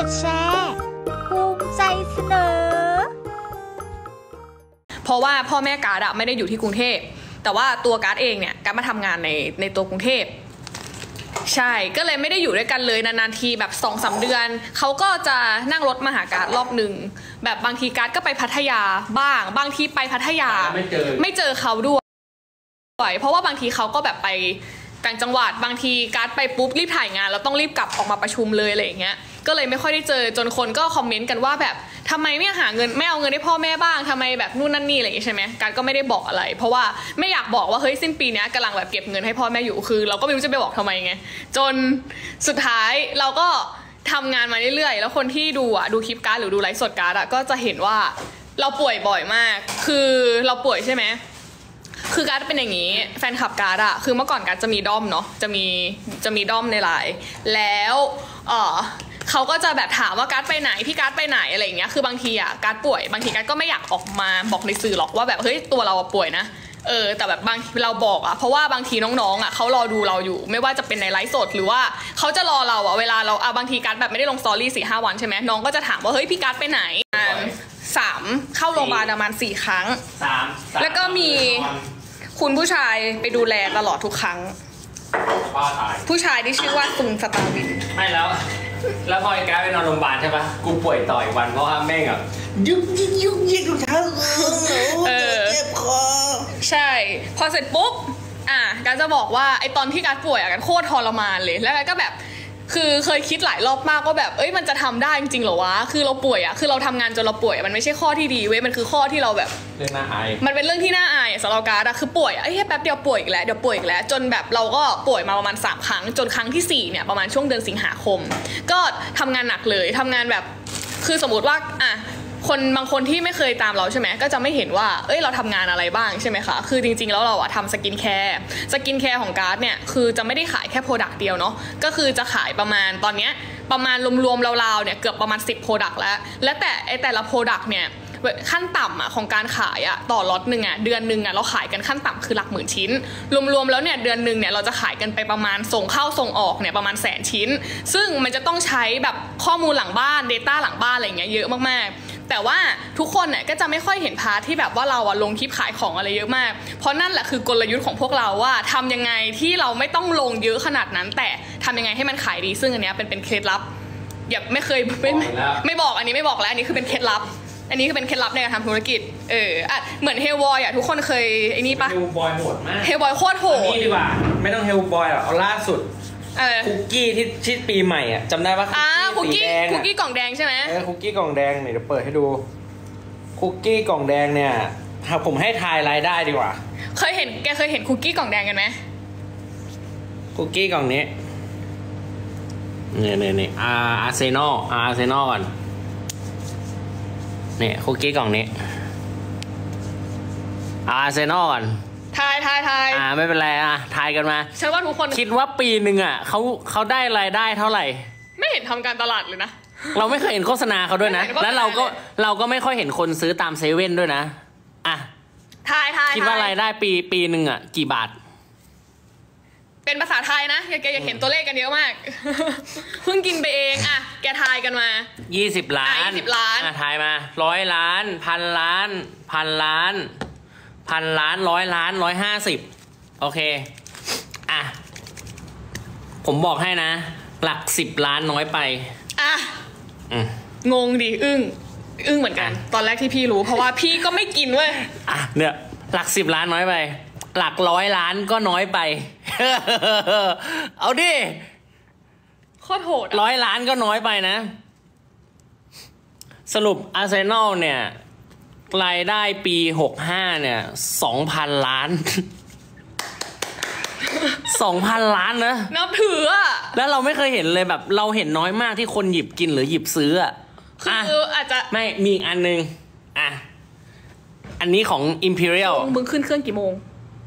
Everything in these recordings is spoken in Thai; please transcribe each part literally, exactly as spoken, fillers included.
ดแชร์ภูมิใจเสนอเพราะว่าพ่อแม่การ์ดอะไม่ได้อยู่ที่กรุงเทพแต่ว่าตัวการ์ดเองเนี่ยการ์ดมาทำงานในในตัวกรุงเทพใช่ก็เลยไม่ได้อยู่ด้วยกันเลยนานๆทีแบบสองสามเดือนเขาก็จะนั่งรถมาหาการ์ดรอบหนึ่งแบบบางทีการ์ดก็ไปพัทยาบ้างบางทีไปพัทยาไม่เจอไม่เจอเขาด้วยเพราะว่าบางทีเขาก็แบบไปต่างจังหวัดบางทีการ์ดไปปุ๊บรีบถ่ายงานแล้วต้องรีบกลับออกมาประชุมเลยอะไรอย่างเงี้ยก็เลยไม่ค่อยได้เจอจนคนก็คอมเมนต์กันว่าแบบทำไมไม่หาเงินไม่เอาเงินให้พ่อแม่บ้างทำไมแบบนู่นนั่นนี่อะไรอย่างงี้ใช่ไหมการ์ดก็ไม่ได้บอกอะไรเพราะว่าไม่อยากบอกว่าเฮ้ยสิ้นปีนี้กำลังแบบเก็บเงินให้พ่อแม่อยู่คือเราก็ไม่รู้จะไปบอกทำไมไงจนสุดท้ายเราก็ทำงานมาเรื่อยๆแล้วคนที่ดูอ่ะดูคลิปการ์ดหรือดูไลฟ์สดการ์ดอ่ะก็จะเห็นว่าเราป่วยบ่อยมากคือเราป่วยใช่ไหมคือการ์ดเป็นอย่างนี้แฟนคลับการ์ดอะคือเมื่อก่อนการ์ดจะมีด้อมเนาะจะมีจะมีด้อมในไลน์แล้วเออเขาก็จะแบบถามว่าการ์ดไปไหนพี่การ์ดไปไหนอะไรอย่างเงี้ยคือบางทีอะการ์ดป่วยบางทีการ์ดก็ไม่อยากออกมาบอกในสื่อหรอกว่าแบบเฮ้ยตัวเราป่วยนะเออแต่แบบบางเราบอกอะเพราะว่าบางทีน้องๆอะเขารอดูเราอยู่ไม่ว่าจะเป็นในไลฟ์สดหรือว่าเขาจะรอเราอะเวลาเราอะบางทีการ์ดแบบไม่ได้ลงสตอรี่สี่ห้าวันใช่ไหมน้องก็จะถามว่าเฮ้ยพี่การ์ดไปไหนสามเข้าโรงพยาบาลประมาณสี่ครั้งสามแล้วก็มีคุณผู้ชายไปดูแลตลอดทุกครั้งผู้ชายที่ชื่อว่าซุงสตาร์วินไม่แล้วแล้วพอไอ้แกไปนอนโรงพยาบาลใช่ปะกูป่วยต่ออีกวันเพราะว่าแม่งอะยุกยิกยุกยิกทุกเช้าเออเจ็บคอใช่พอเสร็จปุ๊บอ่ะการจะบอกว่าไอตอนที่การป่วยอะกันโคตรทรมานเลยแล้วก็แบบคือเคยคิดหลายรอบมากว่าแบบเอ้ยมันจะทำได้จริงๆเหรอวะคือเราป่วยอะคือเราทำงานจนเราป่วยมันไม่ใช่ข้อที่ดีเว้ยมันคือข้อที่เราแบบเรื่องน่าอายมันเป็นเรื่องที่น่าอายสำหรับการ์ดอะคือป่วยอะไอ้แป๊บเดียวป่วยอีกแล้วเดี๋ยวป่วยอีกแล้วจนแบบเราก็ป่วยมาประมาณสามครั้งจนครั้งที่สี่เนี่ยประมาณช่วงเดือนสิงหาคมก็ทำงานหนักเลยทำงานแบบคือสมมติว่าอ่ะคนบางคนที่ไม่เคยตามเราใช่ไหมก็จะไม่เห็นว่าเอ้ยเราทำงานอะไรบ้างใช่ไหมคะคือจริงๆแล้วเราอะทำสกินแคร์สกินแคร์ของการ์ดเนี่ยคือจะไม่ได้ขายแค่โปรดักต์เดียวเนาะก็คือจะขายประมาณตอนเนี้ยประมาณรวมๆราวๆเนี่ยเกือบประมาณสิบโปรดักต์แล้วและแต่ไอแต่ละโปรดักต์เนี่ยขั้นต่ำอ่ะของการขายอ่ะต่อล็อตหนึ่งอ่ะเดือนหนึ่งอ่ะเราขายกันขั้นต่ำคือหลักหมื่นชิ้นรวมๆแล้วเนี่ยเดือนหนึ่งเนี่ยเราจะขายกันไปประมาณส่งเข้าส่งออกเนี่ยประมาณแสนชิ้นซึ่งมันจะต้องใช้แบบข้อมูลหลังบ้าน Data หลังบ้านอะไรเงี้ยเยอะมากๆแต่ว่าทุกคนเนี่ยก็จะไม่ค่อยเห็นพาร์ทที่แบบว่าเราอ่ะลงคลิปขายของอะไรเยอะมากเพราะนั่นแหละคือกลยุทธ์ของพวกเราว่าทำยังไงที่เราไม่ต้องลงเยอะขนาดนั้นแต่ทำยังไงให้มันขายดีซึ่งอันเนี้ยเป็นเป็นเคล็ดลับอย่าไม่เคยไม่ไม่บอกอันนี้ไม่บอกแล้วอันนี้คือเป็นเคล็ดลับอันนี้คือเป็นเคล็ดลับในการทำธุรกิจเอออ่ะเหมือนเฮลบอยอ่ะทุกคนเคยไอ้นี่ปะเฮลบอยโหดมากเฮลบอยโคตรโหดนี่ดีกว่าไม่ต้องเฮลบอยหรอกเอาล่าสุดคุกกี้ที่ที่ปีใหม่อ่ะจำได้ปะอ่าคุกกี้คุกกี้กล่องแดงใช่ไหมเออคุกกี้กล่องแดงเดี๋ยวเปิดให้ดูคุกกี้กล่องแดงเนี่ยผมให้ทายรายได้ดีกว่าเคยเห็นแกเคยเห็นคุกกี้กล่องแดงกันไหมคุกกี้กล่องนี้เนี่ยเนี่ยเนี่ยอาร์อาร์เซนอลอาร์เซนอลก่อนเนี่ยคุกกี้กล่องนี้อาร์เซนอลก่อนทายทายทายอ่าไม่เป็นไรอ่ะทายกันมาฉันว่าทุกคนคิดว่าปีหนึ่งอ่ะเขาเขาได้รายได้เท่าไหร่ไม่เห็นทำการตลาดเลยนะเราไม่เคยเห็นโฆษณาเขาด้วยนะแล้วเราก็เราก็ไม่ค่อยเห็นคนซื้อตามเซเว่นด้วยนะอ่ะทายทายคิดว่ารายได้ปีปีหนึ่งอ่ะกี่บาทเป็นภาษาไทยนะแกอยากเห็นตัวเลขกันเยอะมากเพิ่งกินไปเองอ่ะแกทายกันมายี่สิบล้านยี่สิบล้านอ่ะทายมาร้อยล้านพันล้านพันล้านพันล้านร้อยล้านร้อยห้าสิบโอเคอ่ะผมบอกให้นะหลักสิบล้านน้อยไปอ่ะงงดิอึ้งอึ้งเหมือนกันตอนแรกที่พี่รู้เพราะว่าพี่ก็ไม่กินเว้ยอ่ะเนี่ยหลักสิบล้านน้อยไปหลักร้อยล้านก็น้อยไปเอาดิโคตรโหดร้อยล้านก็น้อยไปนะสรุปอาร์เซนอลเนี่ยรายได้ปีหกห้าเนี่ยสองพันล้านสองพันล้านนะนับถืออะแล้วเราไม่เคยเห็นเลยแบบเราเห็นน้อยมากที่คนหยิบกินหรือหยิบซื้ออะคืออาจจะไม่มีอีกอันนึงอ่ะอันนี้ของ Imperial มึงขึ้นเครื่องกี่โมง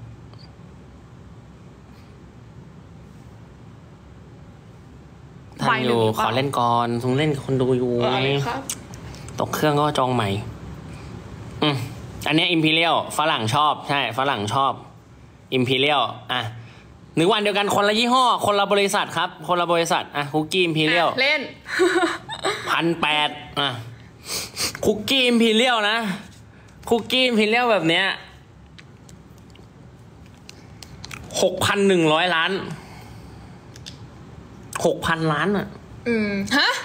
ทันอยู่ขอเล่นก่อนทุงเล่นกับคนดูอยู่ตกเครื่องก็จองใหม่อืมอันนี้ Imperial ฝรั่งชอบใช่ฝรั่งชอบ Imperial อ่ะหนึ่งวันเดียวกันคนละยี่ห้อคนละบริษัทครับคนละบริษัทอ่ะคุกกี้ Imperial เล่นพันแปดอ่ะคุกกี้อิมพีเรียลนะคุกกี้อิมพีเรียลแบบเนี้ยหกพันหนึ่งร้อยล้านหกพันล้านอ่ะอืมฮะ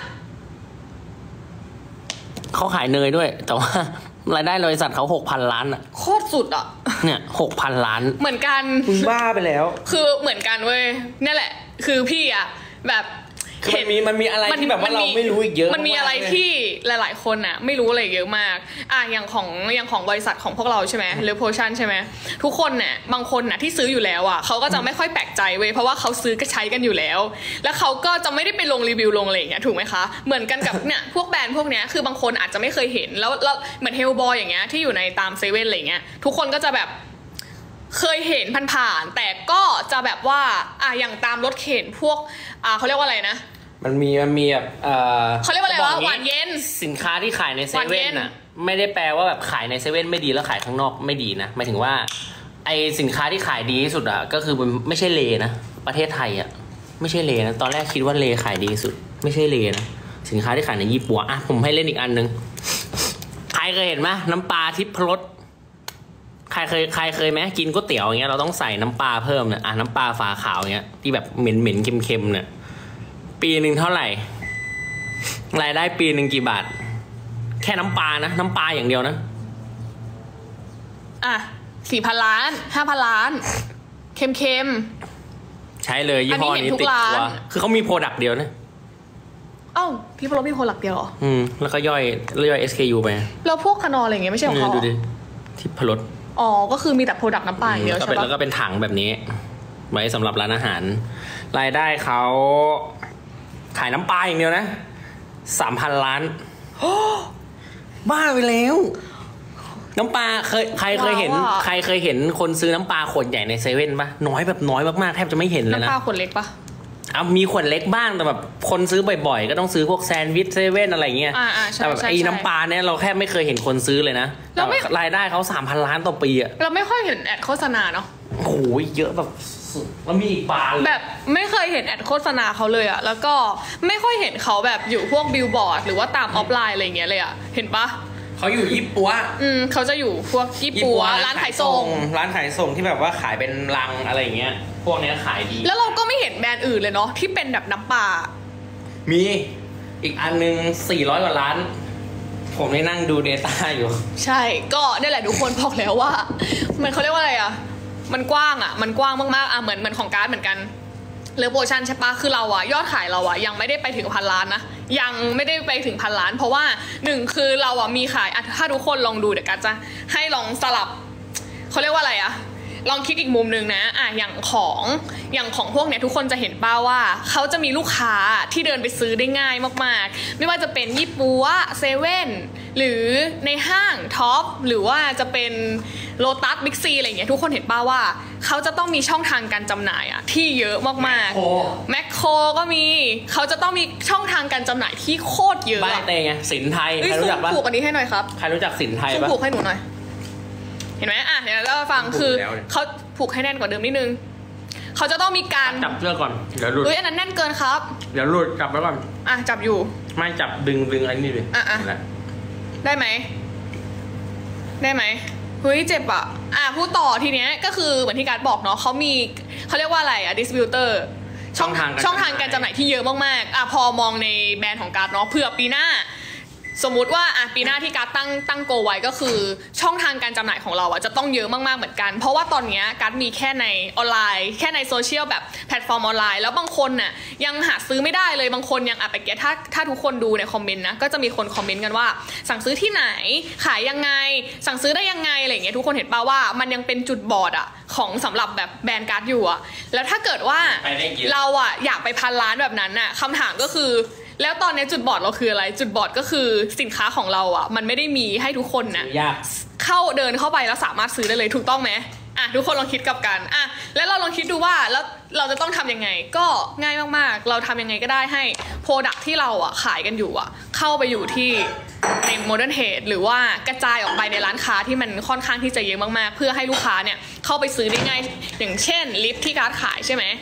เขาขายเนยด้วย แต่ว่ารายได้บริษัทเขาหกพันล้านอ่ะโคตรสุดอ่ะเนี่ยหกพันล้านเหมือนกันคุณบ้าไปแล้วคือเหมือนกันเว้ยนี่แหละ คือพี่อ่ะแบบคือมันมีมันมีอะไรที่แบบว่าเราไม่รู้อีกเยอะมันมีอะไรที่หลายๆคนอ่ะไม่รู้อะไรเยอะมากอ่ะอย่างของอย่างของบริษัทของพวกเราใช่ไหมหรือโพชั่นใช่ไหมทุกคนเนี่ยบางคนน่ะที่ซื้ออยู่แล้วอ่ะเขาก็จะไม่ค่อยแปลกใจเว้ยเพราะว่าเขาซื้อก็ใช้กันอยู่แล้ว แล้วเขาก็จะไม่ได้ไปลงรีวิวลงอะไรอย่างเงี้ยถูกไหมคะเหมือนกันกับเนี่ยพวกแบรนด์พวกเนี้ยคือบางคนอาจจะไม่เคยเห็นแล้วแล้วเหมือนเฮลบอยอย่างเงี้ยที่อยู่ในตามเซเว่นอะไรเงี้ยทุกคนก็จะแบบเคยเห็นผ่านๆแต่ก็จะแบบว่าอ่ะอย่างตามรถเข็นพวกอ่าเขาเรียกว่าอะไรนะมันมีมันมีแบบเออเขาเรียกว่าอะไรวะหวานเย็นสินค้าที่ขายในเซหวานเย็เว่นนน่ะไม่ได้แปลว่าแบบขายในเซเว่นไม่ดีแล้วขายข้างนอกไม่ดีนะหมายถึงว่าไอสินค้าที่ขายดีที่สุดอ่ะก็คือมันไม่ใช่เลนะประเทศไทยอ่ะไม่ใช่เลนะตอนแรกคิดว่าเลขายดีที่สุดไม่ใช่เลนะสินค้าที่ขายในญี่ปุ่นอ่ะผมให้เล่นอีกอันนึงใครเคยเห็นไหมน้ำปลาทิพรสใครเคยใครเคยไหมกินก๋วยเตี๋ยวอย่างเงี้ยเราต้องใส่น้ำปลาเพิ่มเนี่ยอ่ะน้ำปลาฝาขาวอย่างเงี้ยที่แบบเหม็นเหม็นเค็มเค็มเนี่ยปีหนึ่งเท่าไหร่รายได้ปีหนึ่งกี่บาทแค่น้ำปลานะน้ำปลาอย่างเดียวนะอ่ะสี่พันล้านห้าพันล้านเค็มเค็มใช้เลยยี่ห้อนี้ติดตัวคือเขามีโปรดักต์เดียวนะเอ้าพี่พลมีโปรดักต์เดียวเหรออืมแล้วก็ย่อยย่อย เอส เค ยู ไปแล้วพวกคานออะไรอย่างเงี้ยไม่ใช่ของเขาดูดิทิพรสอ๋อก็คือมีแต่โปรดักต์น้ำปลาอย่างเดียวใช่ปะแล้วก็เป็นถังแบบนี้ไว้สำหรับร้านอาหารรายได้เขาขายน้ำปลาอย่างเดียวนะสามพันล้านบ้าไปแล้วน้ำปลาเคยใครเคยเห็นใครเคยเห็นคนซื้อน้ำปลาขวดใหญ่ในเซเว่นปะน้อยแบบน้อยมากๆแทบจะไม่เห็นเลยนะน้ำปลาขวดเล็กปะอ่ะมีขวดเล็กบ้างแต่แบบคนซื้อบ่อยๆก็ต้องซื้อพวกแซนด์วิชเซเว่นอะไรเงี้ยแต่แบบไอ้น้ำปลาเนี่ยเราแค่ไม่เคยเห็นคนซื้อเลยนะแต่รายได้เขาสามพันล้านต่อปีอะเราไม่ค่อยเห็นแอดโฆษณาเนาะโอ้โหเยอะแบบแล้วมีอีกบานแบบไม่เคยเห็นแอดโฆษณาเขาเลยอะแล้วก็ไม่ค่อยเห็นเขาแบบอยู่พวกบิลบอร์ดหรือว่าตามออฟไลน์อะไรเงี้ยเลยอะเห็นปะเขาอยู่ญี่ปุ่นอืมเขาจะอยู่พวกญี่ปุ่นร้านขายส่งร้านขายส่งที่แบบว่าขายเป็นลังอะไรอย่างเงี้ยพวกเนี้ยขายดีแล้วเราก็ไม่เห็นแบรนด์อื่นเลยเนาะที่เป็นแบบน้ำปลามีอีกอันนึงสี่ร้อยกว่าล้านผมได้นั่งดู Data อยู่ใช่ก็นี่แหละทุกคนบอกแล้วว่ามันเขาเรียกว่าอะไรอะมันกว้างอะมันกว้างมากๆอะเหมือนเหมือนของการ์ดเหมือนกันเรือโปรชั่นใช่ปะคือเราอะยอดขายเราอะยังไม่ได้ไปถึงพันล้านนะยังไม่ได้ไปถึงพันล้านเพราะว่าหนึ่งคือเราอะมีขายอะถ้าทุกคนลองดูเดี๋ยวกันจะให้ลองสลับเขาเรียกว่าอะไรอะลองคิดอีกมุมนึงนะอ่ะอย่างของอย่างของพวกเนี้ยทุกคนจะเห็นป้าว่าเขาจะมีลูกค้าที่เดินไปซื้อได้ง่ายมากๆไม่ว่าจะเป็นยี่ปัวเซเว่นหรือในห้างท็อปหรือว่าจะเป็นโลตัสบิ๊กซีอะไรเงี้ยทุกคนเห็นป้าว่าเขาจะต้องมีช่องทางการจำหน่ายอะที่เยอะมากๆแมคโครก็มีเขาจะต้องมีช่องทางการจำหน่ายที่โคตรเยอะบ้านเตงไงสินไทยใครรู้จักปะผูกอันนี้ให้หน่อยครับใครรู้จักสินไทยปะผูกให้หนูหน่อยเห็นไหมอ่ะเดี๋ยวเราฟังคือเขาผูกให้แน่นกว่าเดิมนิดนึงเขาจะต้องมีการจับเชือกก่อนเดี๋ยวหลุดเฮ้ยอันนั้นแน่นเกินครับเดี๋ยวหลุดจับไว้ก่อนอ่ะจับอยู่ไม่จับดึงดึงอะไรนี่เลยอ่ะอ่ะได้ไหมได้ไหมเฮ้ยเจ็บอ่ะอ่ะพูดต่อทีเนี้ยก็คือเหมือนที่การบอกเนาะเขามีเขาเรียกว่าอะไรอ่ะดิสติบิวเตอร์ช่องทางช่องทางการจำหน่ายที่เยอะมากๆอ่ะพอมองในแบรนด์ของการเนาะเผื่อปีหน้าสมมุติว่าอ่ะปีหน้าที่การตั้งตั้งโกไว้ก็คือช่องทางการจำหน่ายของเราอ่ะจะต้องเยอะมากๆเหมือนกันเพราะว่าตอนนี้การมีแค่ในออนไลน์แค่ในโซเชียลแบบแพลตฟอร์มออนไลน์แล้วบางคนน่ะยังหาซื้อไม่ได้เลยบางคนยังอ่ะไปเก็ตถ้าถ้าทุกคนดูในคอมเมนต์นะก็จะมีคนคอมเมนต์กันว่าสั่งซื้อที่ไหนขายยังไงสั่งซื้อได้ยังไงอะไรอย่างเงี้ยทุกคนเห็นป่าวว่ามันยังเป็นจุดบอดอ่ะของสำหรับแบบแบรนด์การ์ดอยู่อ่ะแล้วถ้าเกิดว่าเราอ่ะอยากไปพันล้านแบบนั้นน่ะคำถามก็คือแล้วตอนนี้จุดบอดเราคืออะไรจุดบอดก็คือสินค้าของเราอ่ะมันไม่ได้มีให้ทุกคนนะเข้าเดินเข้าไปแล้วสามารถซื้อได้เลยถูกต้องไหมอ่ะทุกคนลองคิดกับกันอ่ะแล้วเราลองคิดดูว่าแล้วเราจะต้องทำยังไงก็ง่ายมากๆเราทำยังไงก็ได้ให้โปรดักที่เราอ่ะขายกันอยู่อ่ะเข้าไปอยู่ที่ในโมเดิร์นเทรดหรือว่ากระจายออกไปในร้านค้าที่มันค่อนข้างที่จะเยอะมากๆเพื่อให้ลูกค้าเนี่ยเข้าไปซื้อได้ง่ายอย่างเช่นลิปที่การ์ดขายใช่ไหม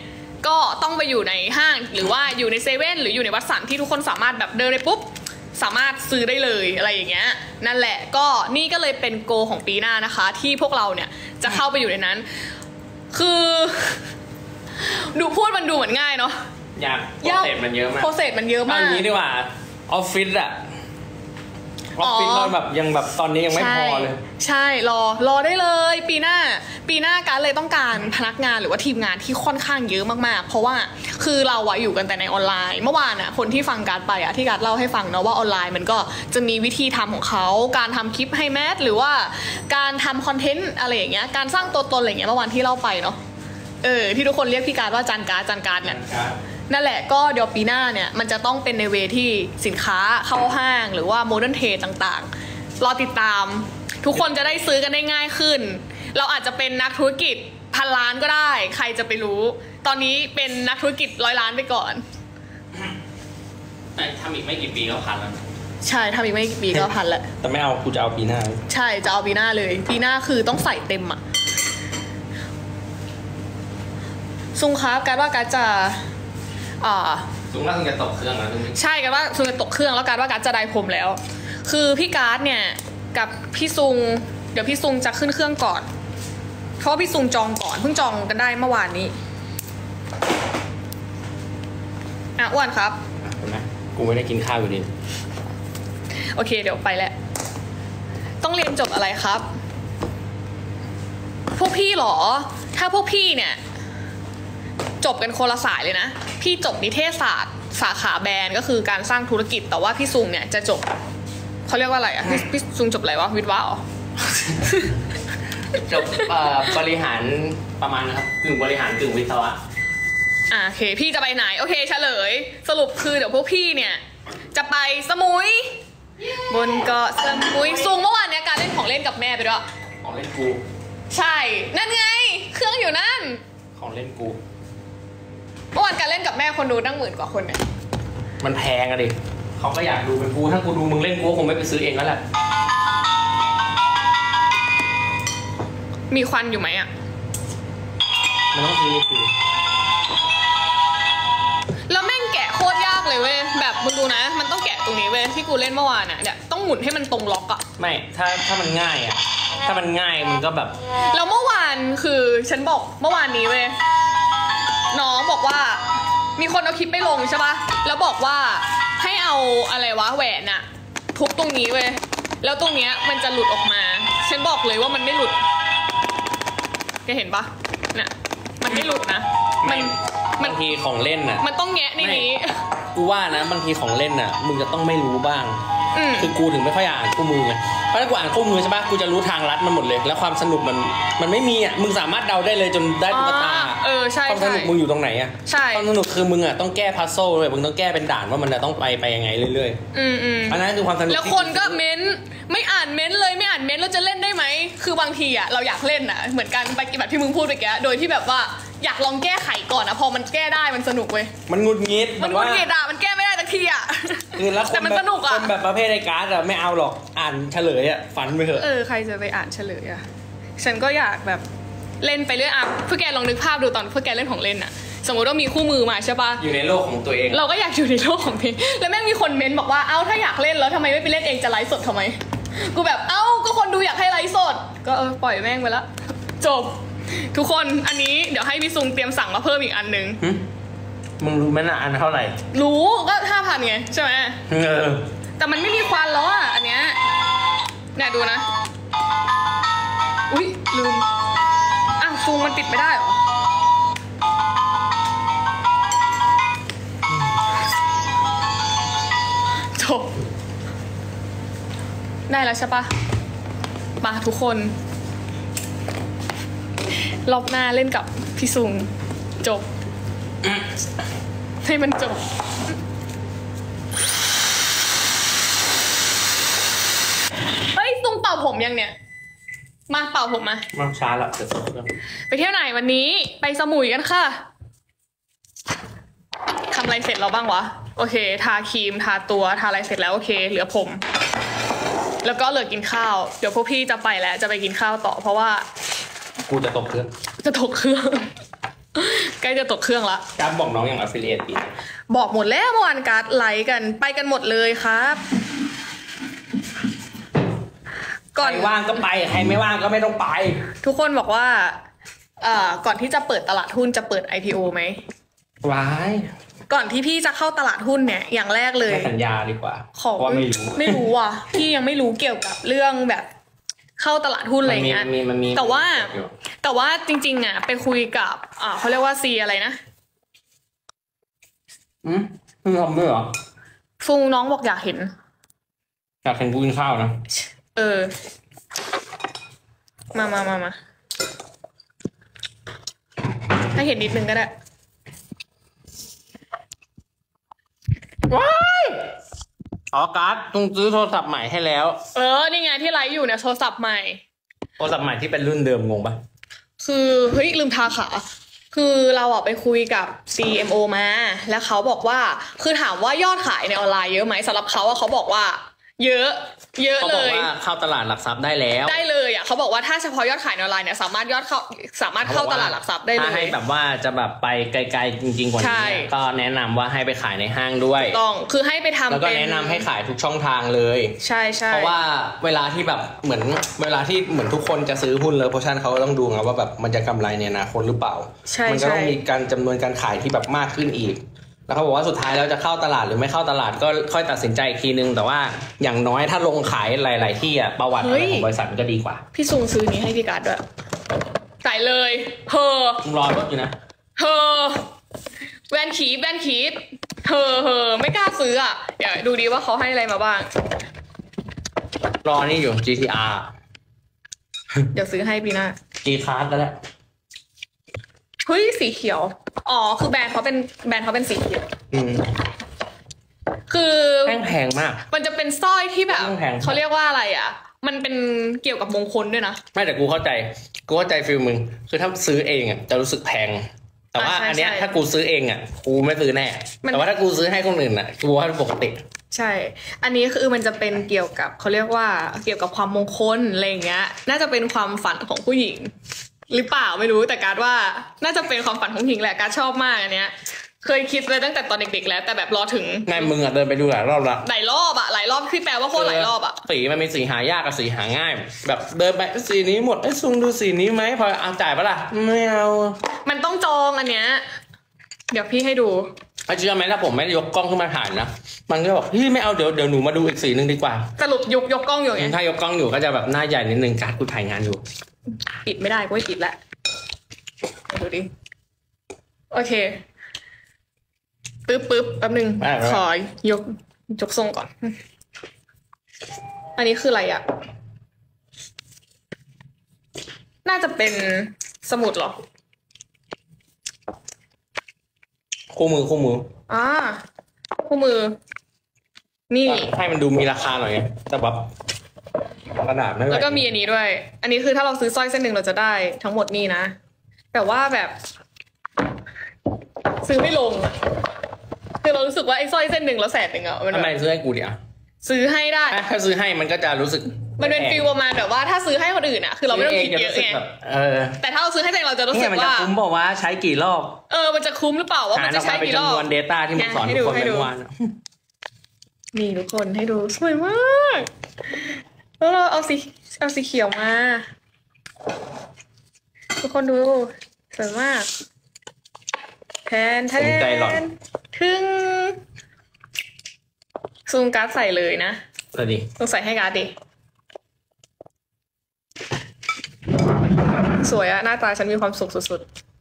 ก็ต้องไปอยู่ในห้างหรือว่าอยู่ในเซเว่นหรืออยู่ในวัดสันที่ทุกคนสามารถแบบเดินไปปุ๊บสามารถซื้อได้เลยอะไรอย่างเงี้ยนั่นแหละก็นี่ก็เลยเป็นโกของปีหน้านะคะที่พวกเราเนี่ยจะเข้าไปอยู่ในนั้นคือดูพูดมันดูเหมือนง่ายเนาะยากโปรเซสมันเยอะมากโปรเซสมันเยอะมากเอาอย่างนี้ดีกว่าออฟฟิศอะออฟฟิศเราแบบยังแบบตอนนี้ยังไม่พอเลยใช่รอรอได้เลยปีหน้าปีหน้าการเลยต้องการพนักงานหรือว่าทีมงานที่ค่อนข้างเยอะมากๆเพราะว่าคือเราอะอยู่กันแต่ในออนไลน์เมื่อวานอะคนที่ฟังการไปอะที่การเล่าให้ฟังเนาะว่าออนไลน์มันก็จะมีวิธีทำของเขาการทำคลิปให้แมทหรือว่าการทำคอนเทนต์อะไรอย่างเงี้ยการสร้างตัวตนอะไรอย่างเงี้ยเมื่อวานที่เล่าไปเนาะเออที่ทุกคนเรียกพี่การว่าจานการจานการเนี่ยนั่นแหละก็เดี๋ยวปีหน้าเนี่ยมันจะต้องเป็นในเวที่สินค้าเข้าห้างหรือว่าโมเดิร์นเทรดต่างๆรอติดตามทุกคนจะได้ซื้อกันได้ง่ายขึ้นเราอาจจะเป็นนักธุรกิจพันล้านก็ได้ใครจะไปรู้ตอนนี้เป็นนักธุรกิจร้อยล้านไปก่อนทำอีกไม่กี่ปีก็พันแล้วใช่ทำอีกไม่กี่ปีก็พันแล้วแต่ไม่เอากูจะเอาปีหน้าใช่จะเอาปีหน้าเลยปีหน้าคือต้องใส่เต็มอะซุงครับการว่าการจะอ่าซุงว่าซุงจะตกเครื่องแล้วใช่กันว่าซุงจะตกเครื่องแล้วการว่าการจะได้ผมแล้วคือพี่การ์ดเนี่ยกับพี่ซุงเดี๋ยวพี่ซุงจะขึ้นเครื่องก่อนเพราะพี่ซุงจองก่อนเพิ่งจองกันได้เมื่อวานนี้อ่ะอ้วนครับเห็นไหมกูไม่ได้กินข้าวอยู่ดีโอเคเดี๋ยวไปแล้วต้องเรียนจบอะไรครับพวกพี่หรอถ้าพวกพี่เนี่ยจบกันคนละสายเลยนะพี่จบนิเทศศาสตร์สาขาแบรนด์ก็คือการสร้างธุรกิจแต่ว่าพี่ซุงเนี่ยจะจบเขาเรียกว่าอะไรอ่ะ พี่ซุงจบอะไรวะวิทย์วะอ๋อจบบริหารประมาณนะครับกึ่งบริหารกึ่งวิศวะอ่าโอเคพี่จะไปไหนโอเคเฉลยสรุปคือเดี๋ยวพวกพี่เนี่ยจะไปสมุยบนเกาะสมุยซุงเมื่อวานเนี้ยการเล่นของเล่นกับแม่ไปด้วยของเล่นกูใช่นั่นไงเครื่องอยู่นั่นของเล่นกูเมื่อวานการเล่นกับแม่คนดูตั้งหมื่นกว่าคนเนี่ยมันแพงอะดิเขาก็อยากดูเป็นกูถ้ากูดูมึงเล่นกูคงไม่ไปซื้อเองแล้วแหละมีควันอยู่ไหมอะมันต้องมีสิแล้วแม่งแกะโคตรยากเลยเว้ยแบบมึงดูนะมันต้องแกะตรงนี้เว้ยที่กูเล่นเมื่อวานอะเนี่ยต้องหมุนให้มันตรงล็อกอะไม่ถ้าถ้ามันง่ายอะถ้ามันง่ายมันก็แบบแล้วเมื่อวานคือฉันบอกเมื่อวานนี้เว้ยน้องบอกว่ามีคนเอาคลิปไปลงใช่ปะแล้วบอกว่าให้เอาอะไรวะแหวนอะทุบตรงนี้เว้ยแล้วตรงเนี้ยมันจะหลุดออกมาฉันบอกเลยว่ามันไม่หลุดแกเห็นปะเนี่ยมันไม่หลุดนะมันบางทีของเล่นน่ะมันต้องแงะในนี้กูว่านะบางทีของเล่นน่ะมึงจะต้องไม่รู้บ้างคือกูถึงไม่ค่อยอ่านคู่มือไงเพราะถ้ากูอ่านคู่มือใช่ปะกูจะรู้ทางลัดมันหมดเลยแล้วความสนุกมันมันไม่มีอ่ะมึงสามารถเดาได้เลยจนได้ตุ๊กตาเออใช่ความสนุกมึงอยู่ตรงไหนอ่ะใช่ความสนุกคือมึงอ่ะต้องแก้พัซโซ่เลยมึงต้องแก้เป็นด่านว่ามันจะต้องไปไปยังไงเรื่อยๆอืมอืมอันนั้นคือความสนุกแล้วคนก็เม้นไม่อ่านเม้นเลยไม่อ่านเม้นแล้วจะเล่นได้ไหมคือบางทีอ่ะเราอยากเล่นอ่ะเหมือนกันไปแบบที่มึงพูดไปแกโดยที่แบบว่าอยากลองแก้ไขก่อนนะพอมันแก้ได้มันสนุกเว้ยมันงุดงิดมันงุดงิดอ่ะมันแก้ไม่ได้สักทีอ่ะคือแล้วคนแบบคนแบบประเภทในการ์ดอ่ะไม่เอาหรอกอ่านเฉลยอ่ะฝันไปเถอะเออใครจะไปอ่านเฉลยอ่ะฉันก็อยากแบบเล่นไปเรื่อยอ่ะเพื่อแกลองนึกภาพดูตอนเพื่อแกเล่นของเล่นอ่ะสมมติว่ามีคู่มือมาใช่ปะอยู่ในโลกของตัวเองเราก็อยากอยู่ในโลกของตัวเองแล้วแม่งมีคนเม้นบอกว่าเอ้าถ้าอยากเล่นแล้วทำไมไม่ไปเล่นเองจะไลฟ์สดทำไมกูแบบเอ้าก็คนดูอยากให้ไลฟ์สดก็เออปล่อยแม่งไปละจบทุกคนอันนี้เดี๋ยวให้พี่ซุงเตรียมสั่งมาเพิ่มอีกอันนึงมึงรู้ไหมนะอันเท่าไหร่รู้ก็ห้าพันไงใช่ไหมเออแต่มันไม่มีควันแล้วอ่ะอันเนี้ยเนี่ยดูนะอุ๊ยลืมอ้าวซุงมันปิดไม่ได้เหรอจบได้แล้วใช่ปะมาทุกคนรอบหน้าเล่นกับพี่ซุงจบให้มันจบเฮ้ยซุงเป่าผมยังเนี่ยมาเป่าผมมามาช้าละเสร็จไปเที่ยวไหนวันนี้ไปสมุยกันค่ะทำอะไรเสร็จแล้วบ้างวะโอเคทาครีมทาตัวทาอะไรเสร็จแล้วโอเคเหลือผมแล้วก็เหลือกินข้าวเดี๋ยวพวกพี่จะไปแล้วจะไปกินข้าวต่อเพราะว่ากูจะตกเครื่องจะตกเครื่องใกล้จะตกเครื่องละการบอกน้องอย่าง affiliate ดีบอกหมดแล้วเมื่อวานการ์ดไลค์กันไปกันหมดเลยครับ ก่อนใครว่างก็ไปใครไม่ว่างก็ไม่ต้องไปทุกคนบอกว่าเอ่อก่อนที่จะเปิดตลาดหุ้นจะเปิด ไอ พี โอ ไหมว้ายก่อนที่พี่จะเข้าตลาดหุ้นเนี่ยอย่างแรกเลยให้สัญญาดีกว่าขอเพราะว่าไม่รู้ไม่รู้อ่ะพี่ยังไม่รู้เกี่ยวกับเรื่องแบบเข้าตลาดหุ้นอะไรเงี้ยมันมีมันมีแต่ว่าอยู่แต่ว่าจริงๆอ่ะไปคุยกับอ่าเขาเรียกว่าซีอะไรนะอืมเพิ่งทำด้วยเหรอฟูน้องบอกอยากเห็นอยากเห็นกูกินข้าวนะเออ มามามามาให้เห็นนิดนึงก็ได้ว้ายอ๋อการ์ดต้องซื้อโทรศัพท์ใหม่ให้แล้วเออ นี่ไงที่ไลฟ์อยู่เนี่ยโทรศัพท์ใหม่โทรศัพท์ใหม่ที่เป็นรุ่นเดิมงงปะคือเฮ้ยลืมทาขา คือเราอะไปคุยกับ ซี เอ็ม โอ มา แล้วเขาบอกว่า คือถามว่ายอดขายในออนไลน์เยอะไหมสำหรับเขาอะเขาบอกว่า เยอะ เยอะเขาเลบอกยว่าเข้าตลาดหลักทรัพย์ได้แล้วได้เลยอะเขาบอกว่าถ้าเฉพาะยอดขายในออนไลน์เนี่ยสามารถยอดเข้าสามารถเข้าตลาดหลักทรัพย์ได้เลถ้าให้ยแบบว่าจะแบบไปไกลๆจริงๆกว่าใช่นี้เนี่ยก็แนะนำว่าให้ไปขายในห้างด้วยต้องคือให้ไปทำแล้วก็เป็นแนะนำให้ขายทุกช่องทางเลยใช่ใช่เพราะว่าเวลาที่แบบเหมือนเวลาที่เหมือนทุกคนจะซื้อหุ้นเลยเพราะฉะนั้นเขาก็ต้องดูไงว่าแบบมันจะกำไรในอนาคตหรือเปล่าใช่มัก็ใช่ต้องมีการจำนวนการขายที่แบบมากขึ้นอีก แล้วเขาบอกว่าสุดท้ายแล้วจะเข้าตลาดหรือไม่เข้าตลาดก็ค่อยตัดสินใจอีกทีนึง แต่ว่าอย่างน้อยถ้าลงขายหลาย ๆ ที่อ่ะประวัติอะไรของบริษัทมันก็ดีกว่าพี่ซุงซื้อนี้ให้พี่การ์ดด้วยใส่เลยเฮอมึงรอรถอยู่นะเฮอแวนขีบแวนขีบเฮอเฮอไม่กล้าซื้ออะเดี๋ยวดูดีว่าเขาให้อะไรมาบ้างรอนี่อยู่ จี ที อาร์เดี๋ยวซื้อให้ปีหน้า G Card แล้วแหละเฮ้ยสีเขียวอ๋อคือแบรนด์เขาเป็นแบรนด์เขาเป็นสีเขียวอืมคือแพงแพงมากมันจะเป็นสร้อยที่แบบแพงเขาเรียกว่าอะไรอ่ะ มันเป็นเกี่ยวกับมงคลด้วยนะไม่แต่กูเข้าใจกูเข้าใจฟิลมึงคือถ้าซื้อเองอ่ะจะรู้สึกแพง แต่ว่าอ่าใช่อันเนี้ยใช่ถ้ากูซื้อเองอ่ะกูไม่ซื้อแน่มันแต่ว่าถ้ากูซื้อให้คนอื่นอ่ะกูว่าปกติใช่ อันนี้คือมันจะเป็นเกี่ยวกับเขาเรียกว่าเกี่ยวกับความมงคลอะไรอย่างเงี้ย น่าจะเป็นความฝันของผู้หญิง หรือเปล่าไม่รู้แต่การดว่าน่าจะเป็นความฝันของผู้หญิงแหละการดชอบมากอันเนี้ย เคยคิดเลยตั้งแต่ตอนเด็กๆแล้ว แต่แบบรอถึงไงมึงอ่ะเดินไปดูหลายรอบละหลายรอบอะหลายรอบที่แปลว่าโคตรหลายรอบอะสีมันมีสีหายากกับสีหาง่าย แบบเดินไปสีนี้หมดไอ้ยซุงดูสีนี้ไหมพอเอาจ่ายปะล่ะไม่เอามันต้องจองอันเนี้ยเดี๋ยวพี่ให้ดูไอ้เชื่อไหมถ้าผมไม่ยกกล้องขึ้นมาถ่ายนะมันก็บอกเฮ้ยไม่เอาเดี๋ยวเดี๋ยวหนูมาดูอีกสีหนึ่งดีกว่าสรุปยกยกกล้องอยู่ไงถ้ายกกล้องอยู่ก็จะแบบหน้าใหญ่นิดนึงการดกูถ่ายงานอยู่ปิดไม่ได้กูไม่ปิดแล้วดูดิโอเคปึ๊บปึ๊บแป๊บนึงได้ได้ขอยกยกทรงก่อน อันนี้คืออะไรอะน่าจะเป็นสมุดเหรอคู่มือคู่มืออ่าคู่มือ นี่ให้มันดูมีราคาหน่อยไงแต่แบบกระดาษไม่ไหวแล้วก็มีอันนี้ด้วย อันนี้คือถ้าเราซื้อสร้อยเส้นหนึ่งเราจะได้ทั้งหมดนี่นะ แต่ว่าแบบ ซื้อไม่ลงอะคือเรารู้สึกว่าไอ้สร้อยเส้นหนึ่งแล้วแสนหนึ่งอะมันทำแบไมบซื้อให้กูเดี๋ยวซื้อให้ได้ถ้าถ้าซื้อให้มันก็จะรู้สึกมันเป็นฟีลประมาณแบบว่าถ้าซื้อให้คนอื่นอะคือเราไม่ต้องคิดเยอะซื้ไงแบบเออแต่ถ้าเราซื้อให้ตัวเองเราจะรู้เนี่สึยกมันจะว่าคุ้มบอกว่าใช้กี่รอบเออ มันจะคุ้มหรือเปล่าว่ามันหารอจะอกใช้มาเป็นกี่รอจำนบวน Data ที่มึงสอนให้ทุดูกคนให้ในดูวันอะนี่ทุกคนให้ดูสวยมาก แล้วเราเอาสีเอาสีเขียวมา ทุกคนดูสวยมากแทนแทสมใจหล่อนนถึงซูมการ์ดใส่เลยนะสวัสดีต้องใส่ให้การ์ดดิสวยอะหน้าตาฉันมีความสุขสุด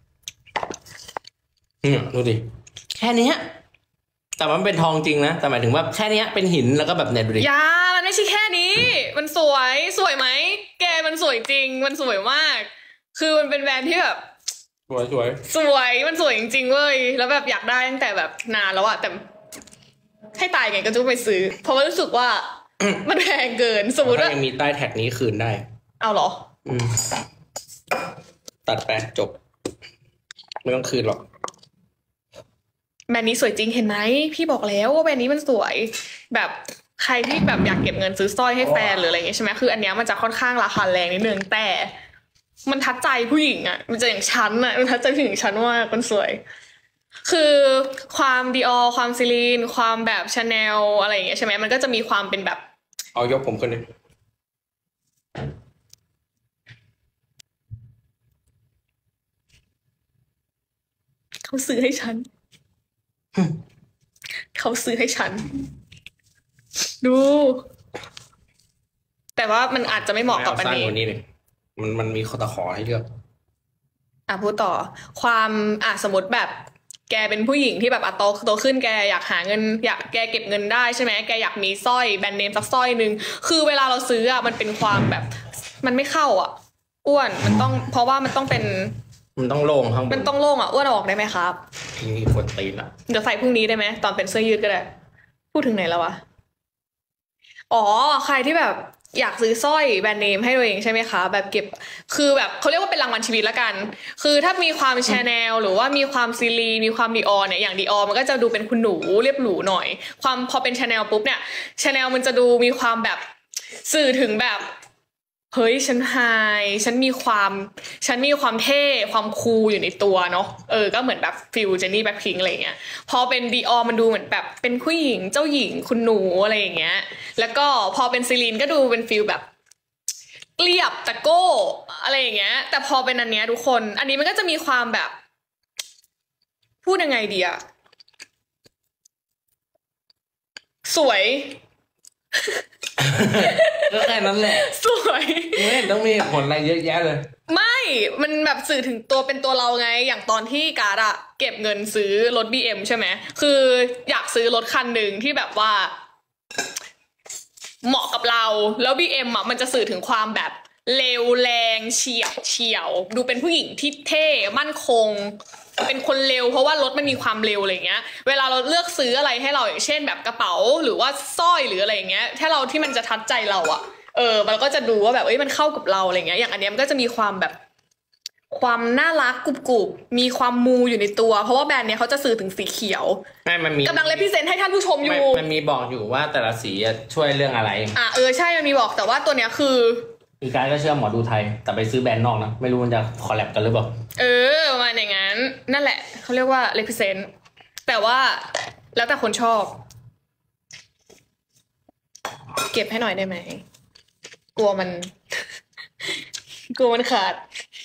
อืมดูดิแค่เนี้ยแต่มันเป็นทองจริงนะแต่หมายถึงว่าแค่เนี้ยเป็นหินแล้วก็แบบเนี่ยดูดิๆยามันไม่ใช่แค่นี้ มันสวยสวยไหมแกมันสวยจริง มันสวยมาก คือมันเป็นแบรนด์ที่แบบสวยสวยสวยมันสวยจริงๆเว้ยแล้วแบบอยากได้ตั้งแต่แบบนานแล้วอะแต่ให้ตายไงก็จะไปซื้อ เพราะว่ารู้สึกว่า มันแพงเกินสมมติว่าถ้ายังมีใต้แท็กนี้คืนได้เอาเหรออืมตัดไปจบไม่ต้องคืนหรอกแบรนด์นี้สวยจริงเห็นไหมพี่บอกแล้วว่าแบรนด์นี้มันสวยแบบใครที่แบบอยากเก็บเงินซื้อสร้อยให้แฟนหรืออะไรอย่างเงี้ยใช่ไหมคืออันเนี้ยมันจะค่อนข้างราคาแรงนิดนึงแต่มันทัดใจผู้หญิงอ่ะมันจะอย่างฉันอ่ะมันทัดใจผู้หญิงฉันมากมันสวย คือความดีออความซิลีนความแบบชาแนลอะไรอย่างเงี้ยใช่ไหมมันก็จะมีความเป็นแบบเอายกผมขึ้นเลยเขาซื้อให้ฉัน เขาซื้อให้ฉัน ดู แต่ว่ามันอาจจะไม่เหมาะกับอันสั้นนี้กว่านี้เลยมันมันมีตะขอให้เลือกอ่ะพูดต่อ ความอ่ะสมมติแบบ แกเป็นผู้หญิงที่แบบอ่ะโตโตขึ้นแกอยากหาเงินอยากแกเก็บเงินได้ใช่ไหมแกอยากมีสร้อยแบรนด์เนมสักสร้อยหนึ่งคือเวลาเราซื้ออ่ะมันเป็นความแบบ มันไม่เข้าอ่ะ อ้วนมันต้อง เพราะว่ามันต้องเป็นมันต้องโล่งข้างบมัน นต้องโล่งอ่ะอ้วนเอาออกได้ไหมครับมีคนตีนอ่ะเดี๋ยวใส่พรุ่งนี้ได้ไหมตอนเป็นเสื้อยืดก็ได้ พูดถึงไหนแล้ววะ อ๋อ ใครที่แบบอยากซื้อสร้อยแบรนด์เนมให้ตัวเองใช่ไหมคะ แบบเก็บ คือแบบเขาเรียกว่าเป็นรางวัลชีวิตละกัน คือถ้ามีความชาแนลหรือว่ามีความซีรีมีความดีออเนี่ย อย่างดีออมันก็จะดูเป็นคุณหนูเรียบหรูหน่อย ความพอเป็นชาแนลปุ๊บเนี่ยชาแนลมันจะดูมีความแบบสื่อถึงแบบ เฮ้ยฉันไฮฉันมีความฉันมีความเท่ความคูลอยู่ในตัวเนาะเออก็เหมือนแบบฟิลเจนนี่แบ็คพิงอะไรเงี้ยพอเป็นดีออมันดูเหมือนแบบเป็นผู้หญิงเจ้าหญิงคุณหนูอะไรอย่างเงี้ยแล้วก็พอเป็นซีลีนก็ดูเป็นฟิลแบบเกลียบตะโก้อะไรอย่างเงี้ยแต่พอเป็นอันเนี้ยทุกคนอันนี้มันก็จะมีความแบบ พูดยังไงดีอะสวยก็แค่นั้นแหละสวยไม่เห็นต้องมีผลอะไรเยอะแยะเลยไม่ มันแบบสื่อถึงตัวเป็นตัวเราไง อย่างตอนที่การ์ดอะเก็บเงินซื้อรถ บี เอ็ม ใช่ไหม คืออยากซื้อรถคันหนึ่งที่แบบว่า เหมาะกับเรา แล้ว บี เอ็ม อะมันจะสื่อถึงความแบบเร็วแรงเฉียบเฉียว ดูเป็นผู้หญิงที่เท่ มั่นคง เป็นคนเร็วเพราะว่ารถมันมีความเร็วอะไรเงี้ย เวลาเราเลือกซื้ออะไรให้เราอย่างเช่นแบบกระเป๋าหรือว่าสร้อยหรืออะไรอย่างเงี้ย ถ้าเราที่มันจะทัดใจเราอะเออ มันก็จะดูว่าแบบเอ้ยมันเข้ากับเราอะไรเงี้ย อย่างอันเนี้ยมันก็จะมีความแบบ ความน่ารักกรุบกรุบมีความมูอยู่ในตัว เพราะว่าแบรนด์เนี้ยเขาจะสื่อถึงสีเขียวไม่มันมีกำลังเลพิเซนต์ให้ท่านผู้ชมอไม่ยู่มันมีบอกอยู่ว่าแต่ละสีอะช่วยเรื่องอะไรอ่ะเออใช่มันมีบอกแต่ว่าตัวเนี้ยคืออีกการก็เชื่อหมอดูไทย แต่ไปซื้อแบรนด์นอกนะ ไม่รู้มันจะคอลแลบกันหรือเปล่าเออประมาณอย่างนั้น นั่นแหละเขาเรียกว่า represent แต่ว่าแล้วแต่คนชอบ เก็บให้หน่อยได้ไหม กลัวมัน กลัวมันขาด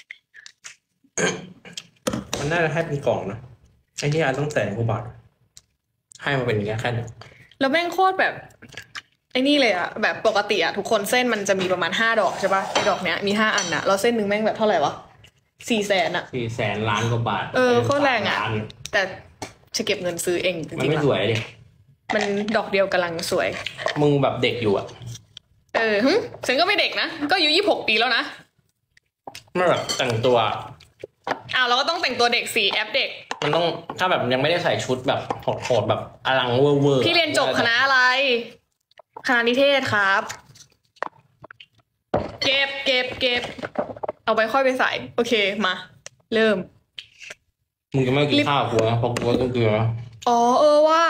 มันน่าจะให้เป็นกล่องนะไอ้ที่อาต้องแสนกว่าบาทให้มาเป็นอย่างเงี้ยแค่นี้แล้วแม่งโคตรแบบไอ้นี่เลยอะแบบปกติอะทุกคนเส้นมันจะมีประมาณห้าดอกใช่ปะไอ้ดอกเนี้ยมีห้าอันอะแล้วเส้นหนึ่งแม่งแบบเท่าไหร่วะสี่แสนอะสี่แสนล้านกว่าบาทเออโคตรแรงอะล้านแต่จะเก็บเงินซื้อเองจมันริงๆไม่ละสวยดิมันดอกเดียวกำลังสวยมึงแบบเด็กอยู่อะเออหึฉันก็ไม่เด็กนะก็อายุยี่สิบหกปีแล้วนะไม่แบบแต่งตัวอ้าวเราก็ต้องแต่งตัวเด็กสีแอปเด็กมันต้องถ้าแบบยังไม่ได้ใส่ชุดแบบโหดๆแบบอลังเวอร์เวอร์พี่เรียนจบคณะอะไรคณะนิเทศครับ เก็บเก็บเก็บเอาไปค่อยไปใส่โอเคมา เริ่มมึงจะไม่กินข้าวกูนะเพราะกูก็ต้องเกลืออ๋อเออว่า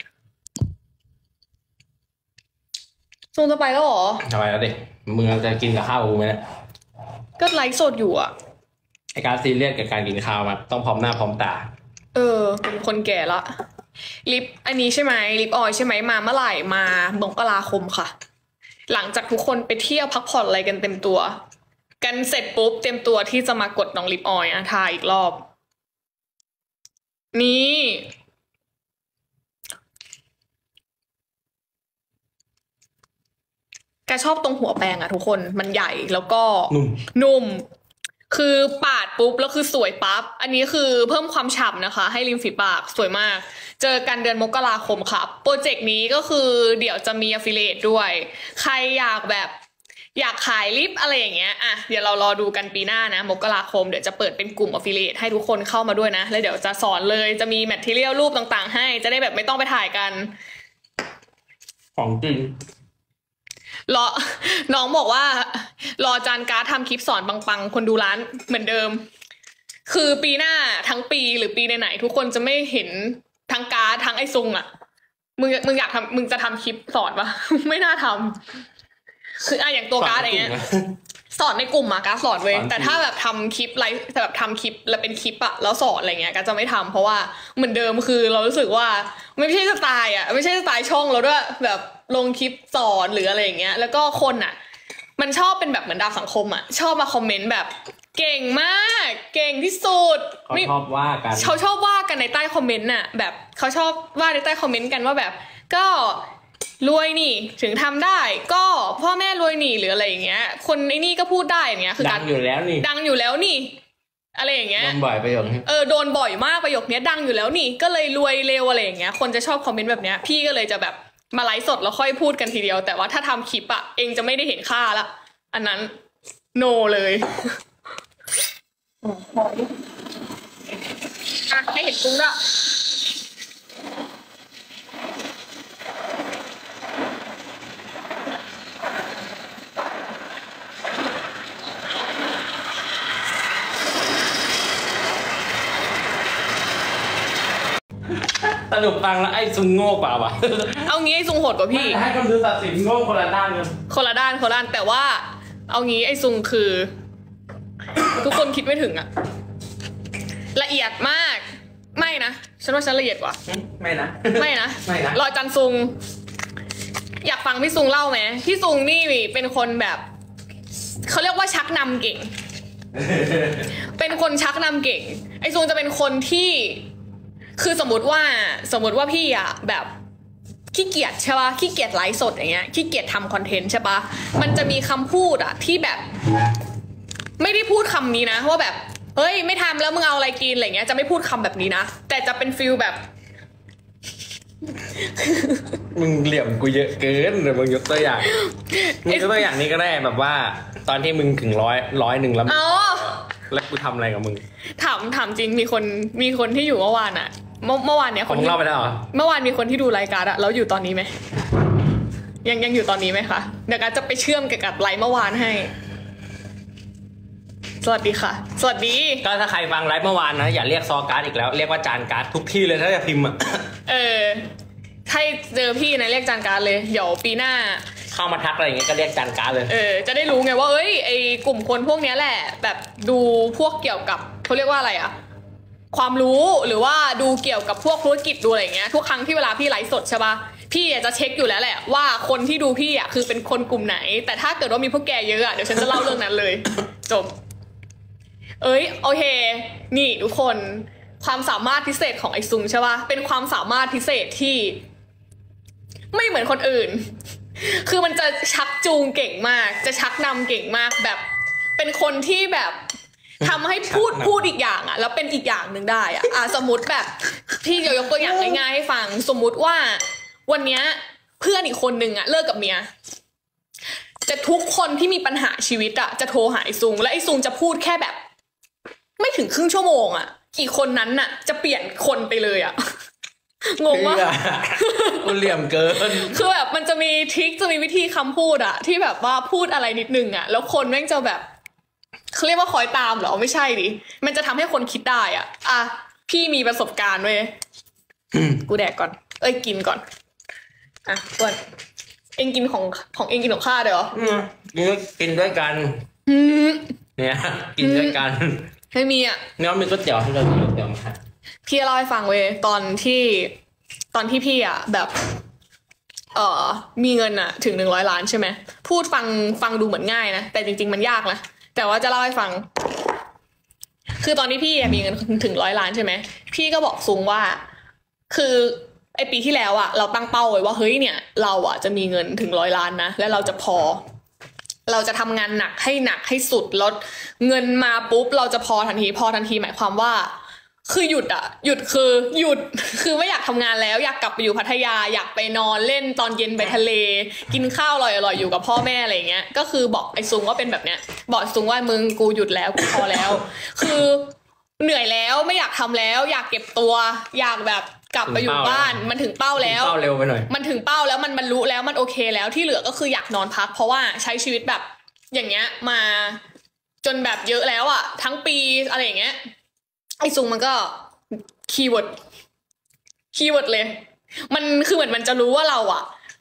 ซูมจะไปแล้วเหรอทำไมแล้วดิมึงจะกินกับข้าวกูไหมเนี่ยก็ไลฟ์สดอยู่อ่ะไอการซีเรียสกับการกินข้าวมาต้องพร้อมหน้าพร้อมตาเออเป็นคนแก่ละลิปอันนี้ใช่ไหมลิปออยล์ใช่ไหมมาเมื่อไหร่มามกราคมค่ะ หลังจากทุกคนไปเที่ยวพักผ่อนอะไรกันเต็มตัว กันเสร็จปุ๊บเต็มตัวที่จะมากดน้องลิปออยล์อ่ะทาอีกรอบ นี่แกชอบตรงหัวแปรงอะทุกคนมันใหญ่แล้วก็นุ่มนุ่ม คือปาดปุ๊บแล้วคือสวยปั๊บ อันนี้คือเพิ่มความฉ่ำนะคะ ให้ริมฝีปากสวยมาก เจอกันเดือนมกราคมค่ะ โปรเจกต์นี้ก็คือเดี๋ยวจะมี affiliate ด้วย ใครอยากแบบอยากขายลิปอะไรอย่างเงี้ยอ่ะเดี๋ยวเรารอดูกันปีหน้านะ มกราคมเดี๋ยวจะเปิดเป็นกลุ่ม affiliate ให้ทุกคนเข้ามาด้วยนะ แล้วเดี๋ยวจะสอนเลยจะมี material รูปต่างๆ ให้จะได้แบบไม่ต้องไปถ่ายกันของจริงรอ น้องบอกว่ารอจานการ์ดทำคลิปสอนปังๆ คนดูร้านเหมือนเดิม คือปีหน้าทั้งปีหรือปีไหนๆทุกคนจะไม่เห็นทั้งการ์ดทั้งไอซุงอ่ะมึงมึงอยากทำมึงจะทำคลิปสอนปะ ไม่น่าทำคืออ่ะอย่างตัวการ์ดอย่างเงี้ยสอนในกลุ่มอะการ์ดสอนเว้ยแต่ถ้าแบบทำคลิปไลฟ์แบบทำคลิปแล้วเป็นคลิปอะแล้วสอนอะไรเงี้ยการ์ดจะไม่ทำเพราะว่าเหมือนเดิมคือเรารู้สึกว่าไม่ใช่สไตล์อะไม่ใช่สไตล์ช่องเราด้วยแบบลงคลิปสอนหรืออะไรอย่างเงี้ยแล้วก็คนอะมันชอบเป็นแบบเหมือนดาวสังคมอะชอบมาคอมเมนต์แบบเก่งมากเก่งที่สุดเขาชอบว่ากันเขาชอบว่ากันในใต้คอมเมนต์น่ะแบบเขาชอบว่าในใต้คอมเมนต์กันว่าแบบก็รวยนี่ถึงทำได้ก็พ่อแม่รวยนี่หรืออะไรอย่างเงี้ยคนไอ้นี่ก็พูดได้อย่างเงี้ยคือดังอยู่แล้วนี่ดังอยู่แล้วนี่อะไรอย่างเงี้ยโดนบ่อยประโยคนี้เออโดนบ่อยมากประโยคนี้ดังอยู่แล้วนี่ก็เลยรวยเร็วอะไรอย่างเงี้ยคนจะชอบคอมเมนต์แบบเนี้ยพี่ก็เลยจะแบบมาไลฟ์สดแล้วค่อยพูดกันทีเดียวแต่ว่าถ้าทำคลิปอะเองจะไม่ได้เห็นค่าละอันนั้นโนเลยอ่ะให้เห็นกุ้งด้วยสรุปฟังแล้วไอ้ซุงโง่กว่าวะเอางี้ไอ้ซุงโหดกว่าพี่ให้คนดูตัดสินโง่คนละด้านกันคนละด้านคนละด้านแต่ว่าเอางี้ไอ้ซุงคือทุกคนคิดไม่ถึงอะละเอียดมากไม่นะฉันว่าฉันละเอียดกว่าไม่นะไม่นะไม่นะรอจันซุงอยากฟังพี่ซุงเล่าไหมพี่ซุงนี่เป็นคนแบบเขาเรียกว่าชักนำเก่ง เป็นคนชักนำเก่งไอ้ซุงจะเป็นคนที่คือสมมติว่าสมมติว่าพี่อะแบบขี้เกียจใช่ปะขี้เกียจไลฟ์สดอย่างเงี้ยขี้เกียจทำคอนเทนต์ใช่ปะมันจะมีคำพูดอะที่แบบไม่ได้พูดคำนี้นะว่าแบบเฮ้ยไม่ทำแล้วมึงเอาอะไรกินอะไรเงี้ยจะไม่พูดคำแบบนี้นะแต่จะเป็นฟิลแบบมึงเหลี่ยมกูเยอะเกินเดี๋ยวมึงยกตัวอย่างมึงยกตัวอย่างนี้ก็ได้แบบว่าตอนที่มึงถึงร้อยร้อยหนึ่งแล้วแล้วกูทำอะไรกับมึงถามถามจริงมีคนมีคนที่อยู่เมื่อวานอะเมื่อเมื่อวานเนี้ยคนเล่าไปแล้วเหรอเมื่อวานมีคนที่ดูรายการอะแล้วอยู่ตอนนี้ไหมยังยังอยู่ตอนนี้ไหมคะเดี๋ยวการจะไปเชื่อมกับไลฟ์เมื่อวานให้สวัสดีค่ะสวัสดีก็ถ้าใครฟังไลฟ์เมื่อวานนะอย่าเรียกซอการ์ดอีกแล้วเรียกว่าจานการ์ดทุกที่เลยถ้าจะพิมพ์อ่ะเออถ้าเจอพี่นะเรียกจานการ์ดเลยเดี๋ยวปีหน้าเข้ามาทักอะไรอย่างเงี้ยก็เรียกจานการ์ดเลยเออจะได้รู้ไงว่าเอ้ยไอกลุ่มคนพวกนี้แหละแบบดูพวกเกี่ยวกับเขาเรียกว่าอะไรอะความรู้หรือว่าดูเกี่ยวกับพวกธุรกิจดูอะไรอย่างเงี้ยทุกครั้งที่เวลาพี่ไลฟ์สดใช่ปะพี่จะเช็คอยู่แล้วแหละว่าคนที่ดูพี่อ่ะคือเป็นคนกลุ่มไหนแต่ถ้าเกิดว่ามีพวกแกเยอะอ่ะเดี๋ยวฉันจะเล่าเรื่องนั้นเลยจบเอ้ยโอเคนี่ทุกคนความสามารถพิเศษของไอซุงใช่ปะเป็นความสามารถพิเศษที่ไม่เหมือนคนอื่นคือมันจะชักจูงเก่งมากจะชักนำเก่งมากแบบเป็นคนที่แบบทำให้พูดพูดอีกอย่างอ่ะแล้วเป็นอีกอย่างหนึ่งได้อ่ะอ่ะสมมติแบบพี่จะยกตัวอย่างง่ายๆให้ฟังสมมุติว่าวันนี้เพื่อนอีกคนนึงอ่ะเลิกกับเมียจะทุกคนที่มีปัญหาชีวิตอ่ะจะโทรหาไอซุงและไอซุงจะพูดแค่แบบไม่ถึงครึ่งชั่วโมงอ่ะอีกคนนั้นน่ะจะเปลี่ยนคนไปเลยอ่ะงงวะกูเหลี่ยมเกินคือแบบมันจะมีทริคจะมีวิธีคำพูดอ่ะที่แบบว่าพูดอะไรนิดนึงอ่ะแล้วคนแม่งจะแบบเขาเรียกว่าคอยตามเหรอไม่ใช่ดิมันจะทำให้คนคิดได้อ่ะอ่ะพี่มีประสบการณ์เว้ยกูแดกก่อนเอ้ยกินก่อนอ่ะส่วนเองกินของของเองกินของข้าเดี๋ยวกินกินด้วยกันเนี่ยกินด้วยกันไม่มีอ่ะเนื้อมีก๋วยเตี๋ยวให้เรากินก๋วยเตี๋ยวมาพี่เล่าให้ฟังเว้ยตอนที่ตอนที่พี่อ่ะแบบเอ่อมีเงินอ่ะถึงหนึ่งร้อยล้านใช่ไหมพูดฟังฟังดูเหมือนง่ายนะแต่จริงๆมันยากนะแต่ว่าจะเล่าให้ฟังคือตอนที่พี่มีเงินถึงร้อยล้านใช่ไหมพี่ก็บอกซุงว่าคือไอปีที่แล้วอะเราตั้งเป้าไว้ว่าเฮ้ยเนี่ยเราอะจะมีเงินถึงร้อยล้านนะและเราจะพอเราจะทำงานหนักให้หนักให้สุดลดเงินมาปุ๊บเราจะพอทันทีพอทันทีหมายความว่าคือหยุดอะหยุดคือหยุดคือไม่อยากทำงานแล้วอยากกลับไปอยู่พัทยาอยากไปนอนเล่นตอนเย็นไปทะเลกินข้าวอร่อยๆอยู่กับพ่อแม่อะไรเงี้ยก็คือบอกไอ้ซุงว่าเป็นแบบเนี้ยบอกซุงว่ามึงกูหยุดแล้วกูพอแล้วคือเหนื่อยแล้วไม่อยากทำแล้วอยากเก็บตัวอยากแบบกลับไปอยู่บ้านมันถึงเป้าแล้วเป้าเร็วไปหน่อยมันถึงเป้าแล้วมันบรรลุแล้วมันโอเคแล้วที่เหลือก็คืออยากนอนพักเพราะว่าใช้ชีวิตแบบอย่างเงี้ยมาจนแบบเยอะแล้วอะทั้งปีอะไรอย่างเงี้ยไอ้ซุงมันก็คีย์เวิร์ดคีย์เวิร์ดเลยมันคือเหมือนมันจะรู้ว่าเราอะ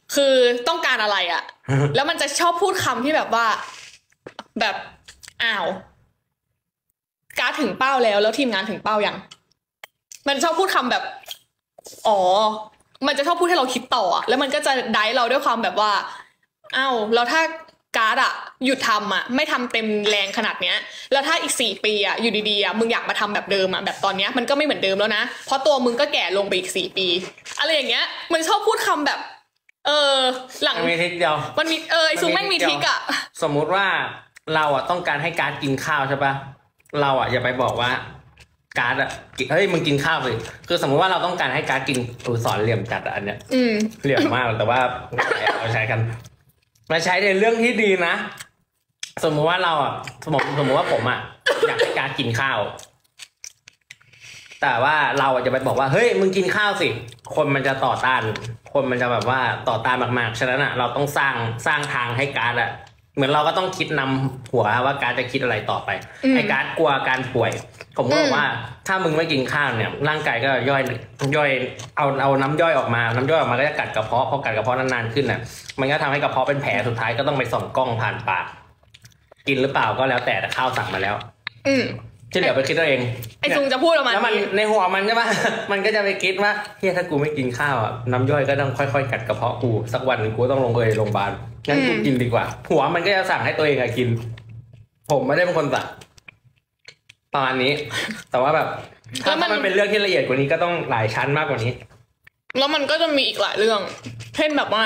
คือต้องการอะไรอะ แล้วมันจะชอบพูดคำที่แบบว่าแบบอ้าวการดถึงเป้าแล้วแล้วทีมงานถึงเป้ายังมันชอบพูดคำแบบอ๋อมันจะชอบพูดให้เราคิดต่ออะแล้วมันก็จะได้เราด้วยความแบบว่าอ้าวแล้วถ้าการ์ดอะหยุดทำอะไม่ทำเต็มแรงขนาดเนี้ยแล้วถ้าอีกสี่ปีอะอยู่ดีๆอะมึงอยากมาทำแบบเดิมอะแบบตอนเนี้ยมันก็ไม่เหมือนเดิมแล้วนะเพราะตัวมึงก็แก่ลงไปอีกสี่ปีอะไรอย่างเงี้ยมันชอบพูดคำแบบเออหลังมันมีทริคเดียวมันมีเออไอซุงแม่งมีทริกอะสมมุติว่าเราอ่ะต้องการให้การ์ดกินข้าวใช่ปะเราอ่ะอย่าไปบอกว่าการ์ดอ่ะเฮ้ยมึงกินข้าวสิคือสมมุติว่าเราต้องการให้การ์ดกินอูสอนเหลี่ยมจัดอะอันเนี้ยอืมเหลี่ยมมากแต่ว่าเราใช้กันเราใช้ในเรื่องที่ดีนะสมมุติว่าเราอ่ะสมมติสมมติว่าผมอ่ะอยากให้การ์ดกินข้าวแต่ว่าเราอ่ะจะไปบอกว่าเฮ้ยมึงกินข้าวสิคนมันจะต่อต้านคนมันจะแบบว่าต่อต้านมากๆฉะนั้นอ่ะเราต้องสร้างสร้างทางให้การ์ดอ่ะเหมือนเราก็ต้องคิดนำหัวว่าการ์ดจะคิดอะไรต่อไปไอ้การ์ดกลัวการป่วยผมก็บอกว่าถ้ามึงไม่กินข้าวเนี่ยร่างกายก็ย่อยย่อยเอาเอาน้ำย่อยออกมาน้ำย่อยออกมาก็จะกัดกระเพาะพอกัดกระเพาะนานๆขึ้นน่ะมันก็ทำให้กระเพาะเป็นแผลสุดท้ายก็ต้องไปส่องกล้องผ่านปากกินหรือเปล่าก็แล้วแต่แต่ข้าวสั่งมาแล้วอืมที่เหลือไปคิดตัวเองไอซุงจะพูดออกมาแล้วมันในหัวมันใช่ปะ มันก็จะไปคิดว่าเฮ้ยถ้ากูไม่กินข้าวอ่ะน้ำย่อยก็ต้องค่อยๆกัดกระเพาะกูสักวันหนึ่งกูต้องลงเลยโรงพยาบาลงั้นกูกินดีกว่า หัวมันก็จะสั่งให้ตัวเองอะกิน ผมไม่ได้เป็นคนสั่งประมาณนี้ แต่ว่าแบบถ้ามันเป็นเรื่องที่ละเอียดกว่านี้ก็ต้องหลายชั้นมากกว่านี้แล้วมันก็จะมีอีกหลายเรื่องเช่นแบบว่า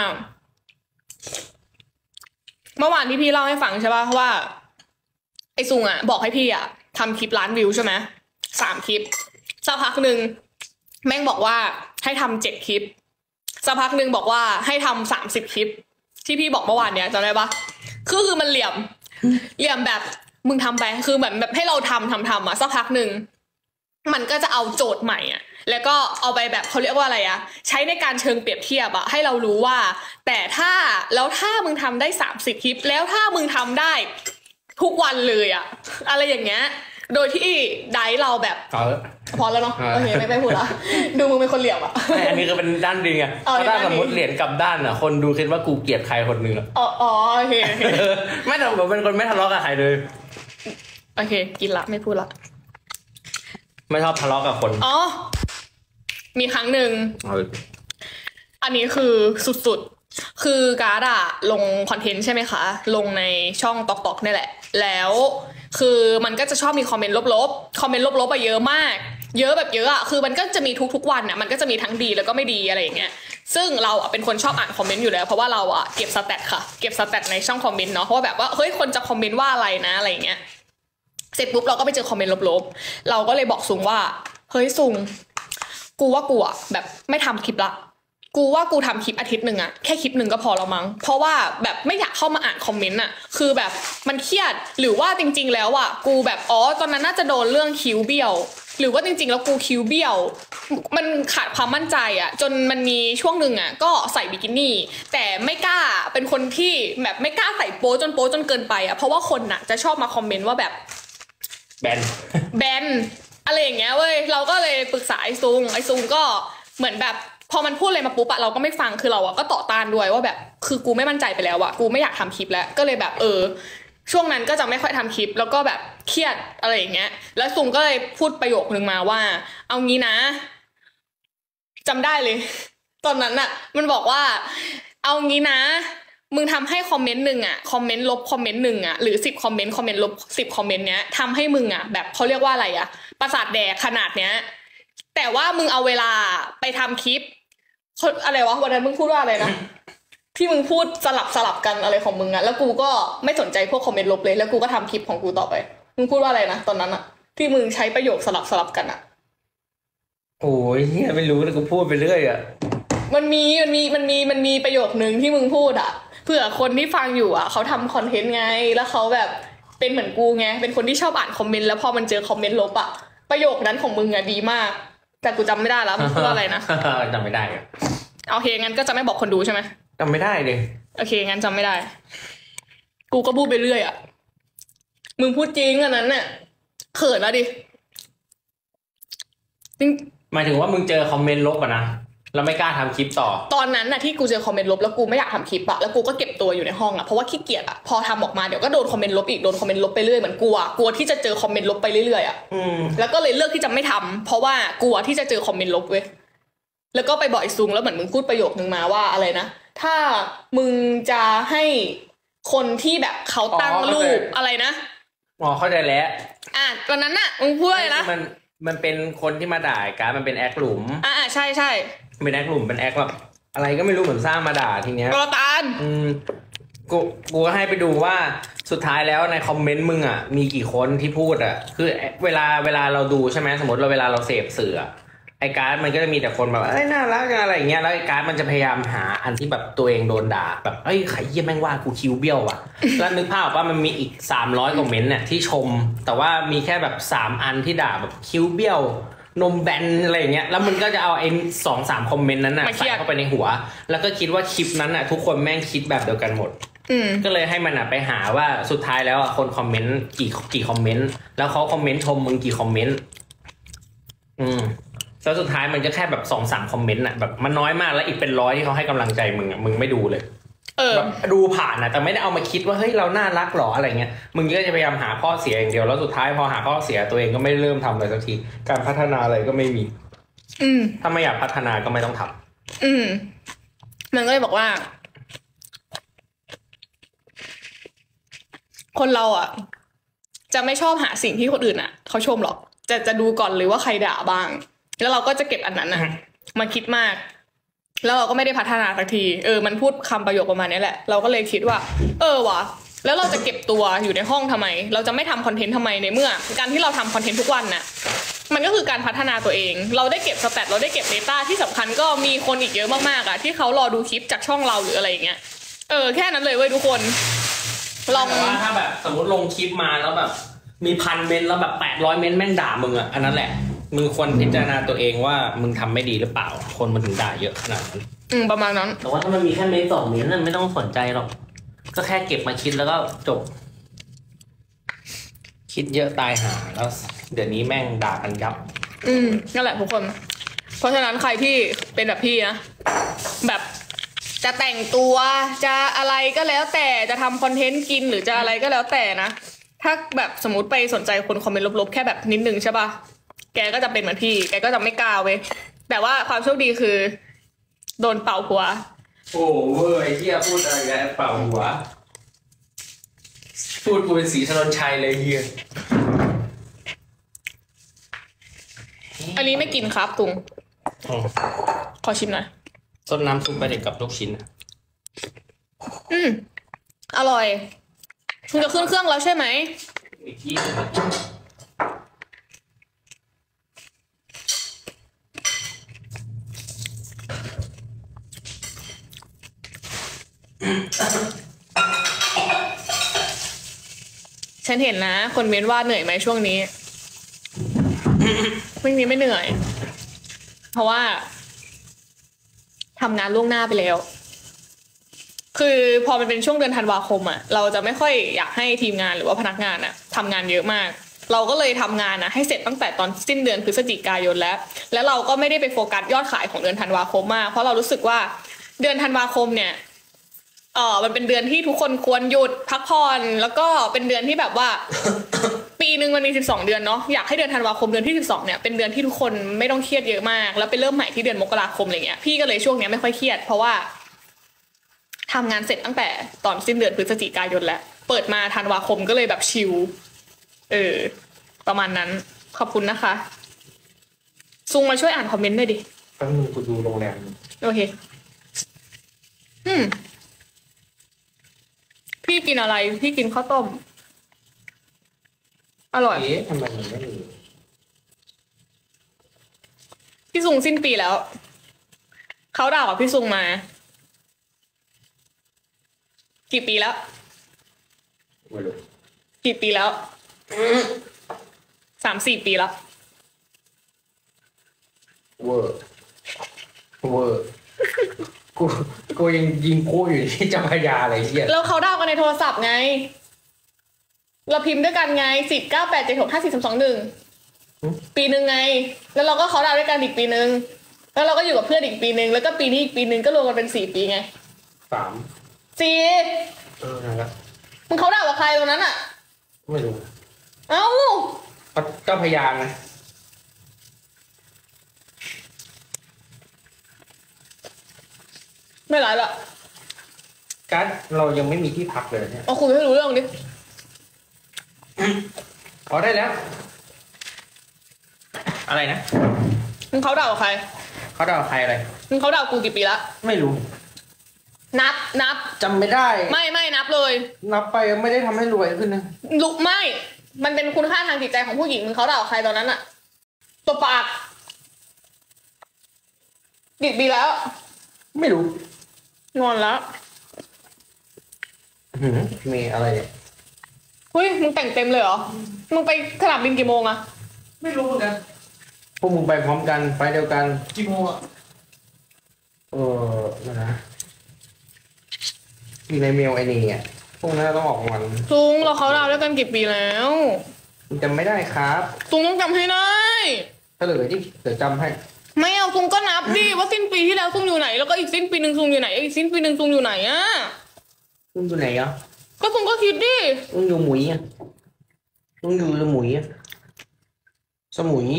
เมื่อวานที่พี่เล่าให้ฟังใช่ป่ะว่าไอซุงอ่ะบอกให้พี่อ่ะทำคลิปล้านวิวใช่ไหมสามคลิปสักพักหนึ่งแม่งบอกว่าให้ทำเจ็ดคลิปสักพักหนึ่งบอกว่าให้ทำสามสิบคลิปที่พี่บอกเมื่อวานเนี้ยจำได้ปะคือคือมันเหลี่ยมเหลี่ยมแบบมึงทำไปคือเหมือนแบบให้เราทำทำทำอ่ะสักพักหนึ่งมันก็จะเอาโจทย์ใหม่อ่ะแล้วก็เอาไปแบบเขาเรียกว่าอะไรอ่ะใช้ในการเชิงเปรียบเทียบอ่ะให้เรารู้ว่าแต่ถ้าแล้วถ้ามึงทำได้สามสิบคลิปแล้วถ้ามึงทำได้ทุกวันเลยอ่ะอะไรอย่างเงี้ยโดยที่ได้เราแบบพอแล้วเนาะโอเคไม่ไม่พูดละดูมึงเป็นคนเหลี่ยมอ่ะอันนี้คือเป็นด้านดีไงถ้าสมมติเหรียญกลับด้านอ่ะคนดูคิดว่ากูเกลียดใครคนหนึ่งอ่ะอ๋ออ๋อโอเคโอเคไม่แต่ผมเป็นคนไม่ทะเลาะกับใครเลยโอเคกินละไม่พูดละไม่ชอบทะเลาะกับคนอ๋อมีครั้งหนึ่งอันนี้คือสุดๆคือการ์ดอะลงคอนเทนต์ใช่ไหมคะลงในช่องตอกตอกนี่แหละแล้วคือมันก็จะชอบมีคอมเมนต์ลบๆคอมเมนต์ลบๆไปเยอะมากเยอะแบบเยอะอะคือมันก็จะมีทุกๆวันอะมันก็จะมีทั้งดีแล้วก็ไม่ดีอะไรอย่างเงี้ยซึ่งเราอะเป็นคนชอบอ่านคอมเมนต์อยู่แล้วเพราะว่าเราอะเก็บสแตทค่ะเก็บสแตทในช่องคอมเมนต์เนาะเพราะว่าแบบว่าเฮ้ยคนจะคอมเมนต์ว่าอะไรนะอะไรอย่างเงี้ยเสร็จปุ๊บเราก็ไปเจอคอมเมนต์ลบๆเราก็เลยบอกซุงว่าเฮ้ยซุงกูว่ากูอะแบบไม่ทำคลิปละกูว่ากูทำคลิปอาทิตย์หนึ่งอะแค่คลิปหนึ่งก็พอแล้วมั้งเพราะว่าแบบไม่อยากเข้ามาอ่านคอมเมนต์อะคือแบบมันเครียดหรือว่าจริงๆแล้วอะกูแบบอ๋อตอนนั้นน่าจะโดนเรื่องคิ้วเบี้ยวหรือว่าจริงๆแล้วกูคิ้วเบี้ยวมันขาดความมั่นใจอะจนมันมีช่วงหนึ่งอะก็ใส่บิกินี่แต่ไม่กล้าเป็นคนที่แบบไม่กล้าใส่โป๊จนโป๊จนเกินไปอะเพราะว่าคนอะจะชอบมาคอมเมนต์ว่าแบบแบนแบนอะไรอย่างเงี้ยเว้ยเราก็เลยปรึกษาไอ้ซุงไอ้ซุงก็เหมือนแบบพอมันพูดอะไรมาปุ๊บอะเราก็ไม่ฟังคือเราอะก็ต่อต้านด้วยว่าแบบคือกูไม่มั่นใจไปแล้วอะกูไม่อยากทำคลิปแล้วก็เลยแบบเออช่วงนั้นก็จะไม่ค่อยทำคลิปแล้วก็แบบเครียดอะไรอย่างเงี้ยแล้วซุงก็เลยพูดประโยคนึงมาว่าเอางี้นะจำได้เลยตอนนั้นอะมันบอกว่าเอางี้นะมึงทำให้คอมเมนต์หนึ่งอะคอมเมนต์ลบคอมเมนต์หนึ่งอะหรือสิบคอมเมนต์คอมเมนต์ลบสิบคอมเมนต์เนี้ยทำให้มึงอะแบบเขาเรียกว่าอะไรอะประสาทแดกขนาดเนี้ยแต่ว่ามึงเอาเวลาไปทำคลิปอะไรวะวันนั้นมึงพูดว่าอะไรนะ ที่มึงพูดสลับสลับกันอะไรของมึงอะแล้วกูก็ไม่สนใจพวกคอมเมนต์ลบเลยแล้วกูก็ทำคลิปของกูต่อไปมึงพูดว่าอะไรนะตอนนั้นอะที่มึงใช้ประโยคสลับสลับกันอะโอ้ยเฮียไม่รู้เลยกูพูดไปเรื่อยอะมันมีมันมีมันมีมันมีประโยคนึงที่มึงพูดอะเผื่อคนที่ฟังอยู่อะเขาทำคอนเทนต์ไงแล้วเขาแบบเป็นเหมือนกูไงเป็นคนที่ชอบอ่านคอมเมนต์แล้วพอมันเจอคอมเมนต์ลบอะประโยคนั้นของมึงอะดีมากแต่กูจำไม่ได้แล้วมึงพูดว่าอะไรนะจำไม่ได้โอเคงั้นก็จะไม่บอกคนดูใช่ไหมจำไม่ได้เลยโอเคงั้นจำไม่ได้กูก็พูดไปเรื่อยอ่ะมึงพูดจริงอันนั้นเนี่ยเขินแล้วดิหมายถึงว่ามึงเจอคอมเมนต์ลบอ่ะนะเราไม่กล้าทำคลิปต่อตอนนั้นน่ะที่กูเจอคอมเมนต์ลบแล้วกูไม่อยากทำคลิปอะแล้วกูก็เก็บตัวอยู่ในห้องอะเพราะว่าขี้เกียจอะพอทำออกมาเดี๋ยวก็โดนคอมเมนต์ลบอีกโดนคอมเมนต์ลบไปเรื่อยเหมือนกลัวกลัวที่จะเจอคอมเมนต์ลบไปเรื่อยๆอะอืมแล้วก็เลยเลือกที่จะไม่ทำเพราะว่ากลัวที่จะเจอคอมเมนต์ลบเว้ยแล้วก็ไปบอกไอ้ซุงแล้วเหมือนมึงพูดประโยคนึงมาว่าอะไรนะถ้ามึงจะให้คนที่แบบเขาตั้งรูปอะไรนะอ๋อเข้าใจแล้วอ่ะตอนนั้นน่ะมึงพูดอะไรนะมันมันเป็นคนที่มาด่าไอ้การดมันเป็นแอคหลุมอ่าใช่ใช่เป็นแอคหลุมเป็นแอคแบบอะไรก็ไม่รู้เหมือนสร้างมาด่าทีเนี้ยกระตานอืมกูกูก็ให้ไปดูว่าสุดท้ายแล้วในคอมเมนต์มึงอ่ะมีกี่คนที่พูดอ่ะคือเวลาเวลาเราดูใช่ไหมสมมติเราเวลาเราเสพสื่ออะไอ้การ์ดมันก็จะมีแต่คนแบบเอ้ยน่ารักอะไรอย่างเงี้ยแล้วไอ้การ์ดมันจะพยายามหาอันที่แบบตัวเองโดนด่าแบบเอ้ยใครเยี่ยแม่งว่ากูคิวเบี้ยวว่ะ แล้วนึกภาพว่ามันมีอีกสามร้อยคอมเมนต์เนี่ยที่ชม แต่ว่ามีแค่แบบสามอันที่ด่าแบบคิวเบี้ยวนมแบนอะไรอย่างเงี้ยแล้วมันก็จะเอาไอ้สองสามคอมเมนต์นั้นน่ะใส่เข้าไปในหัว แล้วก็คิดว่าคลิปนั้นน่ะทุกคนแม่งคิดแบบเดียวกันหมดอืมก็เลยให้มันอ่ะไปหาว่าสุดท้ายแล้วอ่ะคนคอมเมนต์กี่กี่คอมเมนต์แล้วเขาคอมเมนต์ชมมึงกี่คอมเมนต์อืมแล้วสุดท้ายมันก็แค่แบบสองสามคอมเมนต์อ่ะแบบมันน้อยมากแล้วอีกเป็นร้อยที่เขาให้กำลังใจมึงอ่ะมึงไม่ดูเลยเออแบบดูผ่านนะแต่ไม่ได้เอามาคิดว่าเฮ้ยเราน่ารักหรออะไรเงี้ยมึงก็จะพยายามหาข้อเสียอย่างเดียวแล้วสุดท้ายพอหาข้อเสียตัวเองก็ไม่เริ่มทำอะไรสักทีการพัฒนาอะไรก็ไม่มีอืมถ้าไม่อยากพัฒนาก็ไม่ต้องทำอืมมันก็เลยบอกว่า คนเราอ่ะ จะไม่ชอบหาสิ่งที่คนอื่นอ่ะเขาชมหรอกจะจะดูก่อนเลยว่าใครด่าบ้าง แล้วเราก็จะเก็บอันนั้นอ่ะมาคิดมาก แล้วเราก็ไม่ได้พัฒนาสักทีเออมันพูดคำประโยคประมาณนี้แหละเราก็เลยคิดว่า เออวะแล้วเราจะเก็บตัวอยู่ในห้องทำไม เราจะไม่ทำคอนเทนต์ทำไมในเมื่อ การที่เราทำคอนเทนต์ทุกวันน่ะ มันก็คือการพัฒนาตัวเอง เราได้เก็บสแตทเราได้เก็บ Data ที่สำคัญก็มีคนอีกเยอะมากๆอ่ะที่เขารอดูคลิปจากช่องเราหรืออะไรอย่างเงี้ยเออแค่นั้นเลยเว้ยทุกคนลองแต่ว่าถ้าแบบสมมติลงคลิปมาแล้วแบบมีพันเมนต์แล้วแบบแปดร้อยเมนต์แม่งด่ามึงอ่ะอันนั้นแหละมึงควรพิจารณาตัวเองว่ามึงทำไม่ดีหรือเปล่าคนมันถึงด่าเยอะขนาดนั้นอืมประมาณนั้นแต่ว่าถ้ามันมีแค่เมนต์สองเมนต์นั่นไม่ต้องสนใจหรอกก็แค่เก็บมาคิดแล้วก็จบ คิดเยอะตายหาแล้วเดี๋ยวนี้แม่งด่ากันยับอืมนั่นแหละทุกคน เพราะฉะนั้นใครที่เป็นแบบพี่นะแบบจะแต่งตัวจะอะไรก็แล้วแต่จะทำคอนเทนต์กินหรือจะอะไรก็แล้วแต่นะถ้าแบบสมมติไปสนใจคนคอมเมนต์ลบๆแค่แบบนิดนึงใช่ป่ะแกก็จะเป็นเหมือนพี่แกก็จะไม่กล้าเว้ยแต่ว่าความโชคดีคือโดนเป่าหัวโอ้เว้ยเฮียพูดอะไรกันเปล่าหัวพูดกูเป็นสีชนนชัยเลยเฮียอันนี้ไม่กินครับตุงขอชิมหน่อยซดน้ำซุปไปเด็กกับลูกชิ้นอืมอร่อยคุณจะขึ้นเครื่องแล้วใช่ไหมอีกที่ฉันเห็นนะ คนเม้นว่าเหนื่อยไหมช่วงนี้ ไม่มีไม่เหนื่อย เพราะว่าทำงานล่วงหน้าไปแล้ว คือพอมันเป็นช่วงเดือนธันวาคมอ่ะ เราจะไม่ค่อยอยากให้ทีมงานหรือว่าพนักงานอ่ะทำงานเยอะมาก เราก็เลยทำงานอ่ะให้เสร็จตั้งแต่ตอนสิ้นเดือนพฤศจิกายนแล้ว แล้วเราก็ไม่ได้ไปโฟกัสยอดขายของเดือนธันวาคมมาก เพราะเรารู้สึกว่าเดือนธันวาคมเนี่ยเออมันเป็นเดือนที่ทุกคนควรหยุดพักผ่อนแล้วก็เป็นเดือนที่แบบว่า ปีหนึ่งมันมีสิบสองเดือนเนาะอยากให้เดือนธันวาคมเดือนที่สิบสองเนี่ยเป็นเดือนที่ทุกคนไม่ต้องเครียดเยอะมากแล้วไปเริ่มใหม่ที่เดือนมกราคมอะไรเงี้ยพี่ก็เลยช่วงเนี้ยไม่ค่อยเครียดเพราะว่าทำงานเสร็จตั้งแต่ตอนสิ้นเดือนพฤศจิกายนแล้วเปิดมาธันวาคมก็เลยแบบชิลเออประมาณนั้นขอบคุณนะคะซุงมาช่วยอ่านคอมเมนต์หน่อยดิแป๊บนึงกูดูโรงแรมโอเคอืมพี่กินอะไรพี่กินข้าวต้มอร่อยเอ๊ะทำไมมันไม่มีพี่ซุงสิ้นปีแล้วเขาด่ากับพี่ซุงมา กี่ปีแล้วไม่รู้กี่ปีแล้วสามสี่ปีแล้วเวอร์เวอร์กูกูยังยิงกูอยู่ที่เจ้าพระยาอะไรเฮียแล้วเขาด่ากันในโทรศัพท์ไง เราพิมพ์ด้วยกันไงสิบเก้าแปดเจ็ดหกห้าสี่สามสองหนึ่งปีหนึ่งไง แล้วเราก็เขาด่าด้วยกันอีกปีหนึ่งแล้วเราก็อยู่กับเพื่อนอีกปีนึงแล้วก็ปีนี้อีกปีนึงก็รวมกันเป็นสี่ปีไงสามสี่เออนั่นแหละมึงเขาด่ากับใครตรงนั้นอ่ะไม่รู้เอ้าเขาเจ้าพยางไงไม่ไรละการ์ดเรายังไม่มีที่พักเลยเนี่ยเอาคุยให้รู้เรื่องดิพอได้แล้ว อะไรนะมึงเขาด่ากับใครเขาด่าใครอะไรมึงเขาด่ากูกี่ปีละไม่รู้นับนับจำไม่ได้ไม่ไม่นับเลยนับไปไม่ได้ทำให้รวยขึ้นนะลุกไม่ มันเป็นคุณค่าทางจิตใจของผู้หญิงมึงเขาด่ากับใครตอนนั้นอะตัวปากกี่ปีแล้วไม่รู้งอนแล้วหืมมีอะไรเนี่ยเฮ้ยมึงแต่งเต็มเลยเหรอ มึงไปสนามบินกี่โมงอะไม่รู้เหมือนกันพวกมึงไปพร้อมกันไฟเดียวกันกี่โมงอ่ะเออนะนะมีในเมลไอ้นี่อ่ะพวกนั้นต้องออกวันซุงเราเขาดาวน์ด้วยกันกี่ปีแล้วมึงจำไม่ได้ครับซุงต้องจำให้ได้เฉลยดิเดี๋ยวจำให้ไม่เอาซุงก็นับดิว่าสิ้นปีที่แล้วซุงอยู่ไหนแล้วก็อีกสิ้นปีหนึ่งซุงอยู่ไหนอีกสิ้นปีหนึ่งซุงอยู่ไหนอะมึงอยู่ไหนอ่ะก็ซุงก็คิดดิมึงอยู่หมุยอ่ะมึงอยู่สมุยอ่ะสมุย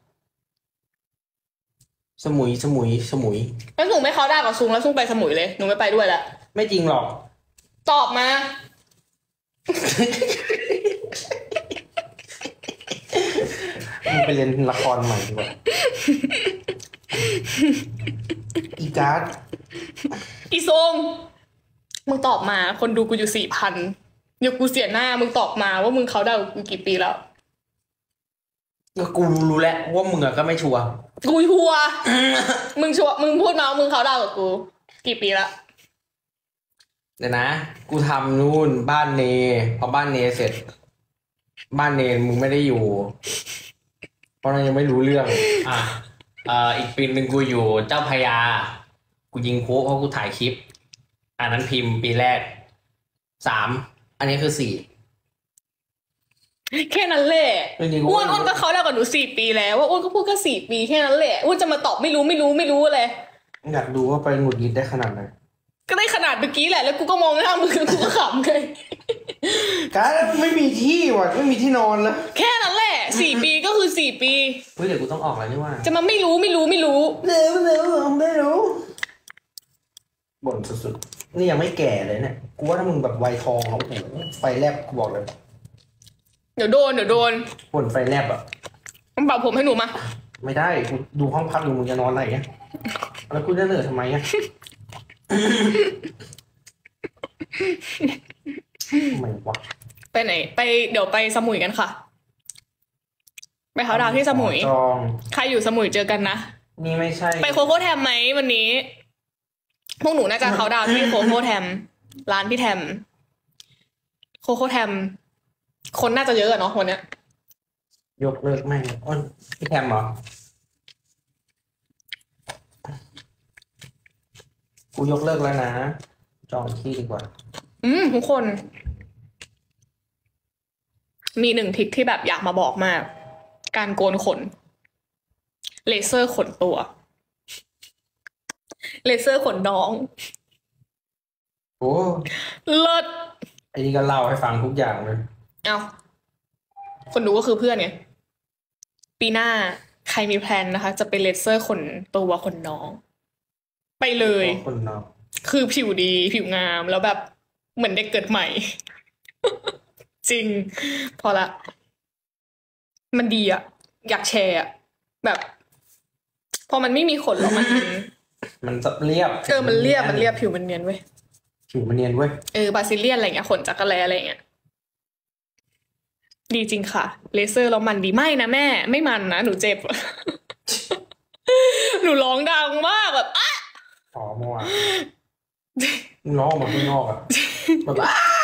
สมุยสมุยสมุยแล้วซุงไม่เขาดาวน์กับซุงแล้วซุงไปสมุยเลยหนูไม่ไปด้วยละไม่จริงหรอกตอบมามึงไปเรียนละครใหม่ดีกว่า อีการ์ดอีซงมึงตอบมาคนดูกูอยู่สี่พันเดี๋ยวกูเสียหน้ามึงตอบมาว่ามึงเขาดาวน์กับกูกี่ปีแล้วก็กูรู้แล้วว่ามึงอะก็ไม่ชัวร์กูชัวร์ มึงชัวร์มึงพูดมาว่ามึงเขาดาวน์กับกู กี่ปีละเดี๋ยวนะ กูทำนู่นบ้านเนพอบ้านเนเสร็จ บ้านเนมึงไม่ได้อยู่ เพราะนั้นยังไม่รู้เรื่อง อ่ะเอ่ออีกปีหนึ่งกูอยู่เจ้าพระยา กูยิงโค้เพราะกูถ่ายคลิป อันนั้นพิมพ์ปีแรกสามอันนี้คือสี่แค่นั้นแหละเรื่องนี้กูอ้วนอ้วนก็เขาดาวน์กับหนูสี่ปีแล้วว่าอ้วนก็พูดแค่สี่ปีแค่นั้นแหละอ้วนจะมาตอบไม่รู้ไม่รู้ไม่รู้อะไรอยากดูว่าไปหงุดหงิดได้ขนาดไหนก็ได้ขนาดเมื่อกี้แหละแล้วกูก็มองหน้ามึงกูก็ขำเลยการ์ดไม่มีที่ว่ะไม่มีที่นอนแล้วแค่นั้นแหละสี่ปีก็คือสี่ปีเฮ้ยเดี๋ยวกูต้องออกแล้วนี่ว่าจะมาไม่รู้ไม่รู้ไม่รู้เร็วเร็วไม่รู้บ่นสุดๆนี่ยังไม่แก่เลยเนี่ยกูว่าถ้ามึงแบบวัยทองเขาโอ้โหไฟแลบกูบอกเลยเดี๋ยวโดนเดี๋ยวโดนบ่นไฟแลบอ่ะมันเป่าผมให้หนูมาไม่ได้กูดูห้องพักอยู่มึงจะนอนไหนอ่ะแล้วกูจะเหนื่อยทำไมอ่ะ ทำไมวะไปไหนไปเดี๋ยวไปสมุยกันค่ะ ไปเขาดาวน์ที่สมุยจองใครอยู่สมุยเจอกันนะนี่ไม่ใช่ไปโคโค่แทมไหมวันนี้ พวกหนูน่าจะเขาดาวน์ที่โคโค่แทมร้านพี่แทมโคโค่แทมคนน่าจะเยอะอะเนาะวันเนี้ยยกเลิกแม่งอ้นพี่แทมเหรอกูยกเลิกแล้วนะจองที่ดีกว่าอืมทุกคน มีหนึ่งทริคที่แบบอยากมาบอกมาก การโกนขน เลเซอร์ขนตัว เลเซอร์ขนน้องโอ้เลิศไอ้นี่ก็เล่าให้ฟังทุกอย่างเลยเอาคนดูก็คือเพื่อนไงปีหน้าใครมีแพลนนะคะ จะเป็นเลเซอร์ขนตัวขนน้อง ไปเลยคนนอกคือผิวดีผิวงามแล้วแบบเหมือนเด็กเกิดใหม่ จริง พอละ มันดีอะอยากแชร์อะแบบ พอมันไม่มีขนแล้วมันมันเรียบเออมันเรียบมันเรียบผิวมันเนียนเว้ยผิวมันเนียนเว้ยเออบาซิเลียนอะไรเงี้ยขนจักรแลอะไรเงี้ยดีจริงค่ะ เลเซอร์แล้วมันดีไม่นะแม่ ไม่มันนะหนูเจ็บ หนูร้องดังมากแบบอ่ะอ๋อเมื่อวานมึงร้องออกมาข้างนอกอะแบบอ้า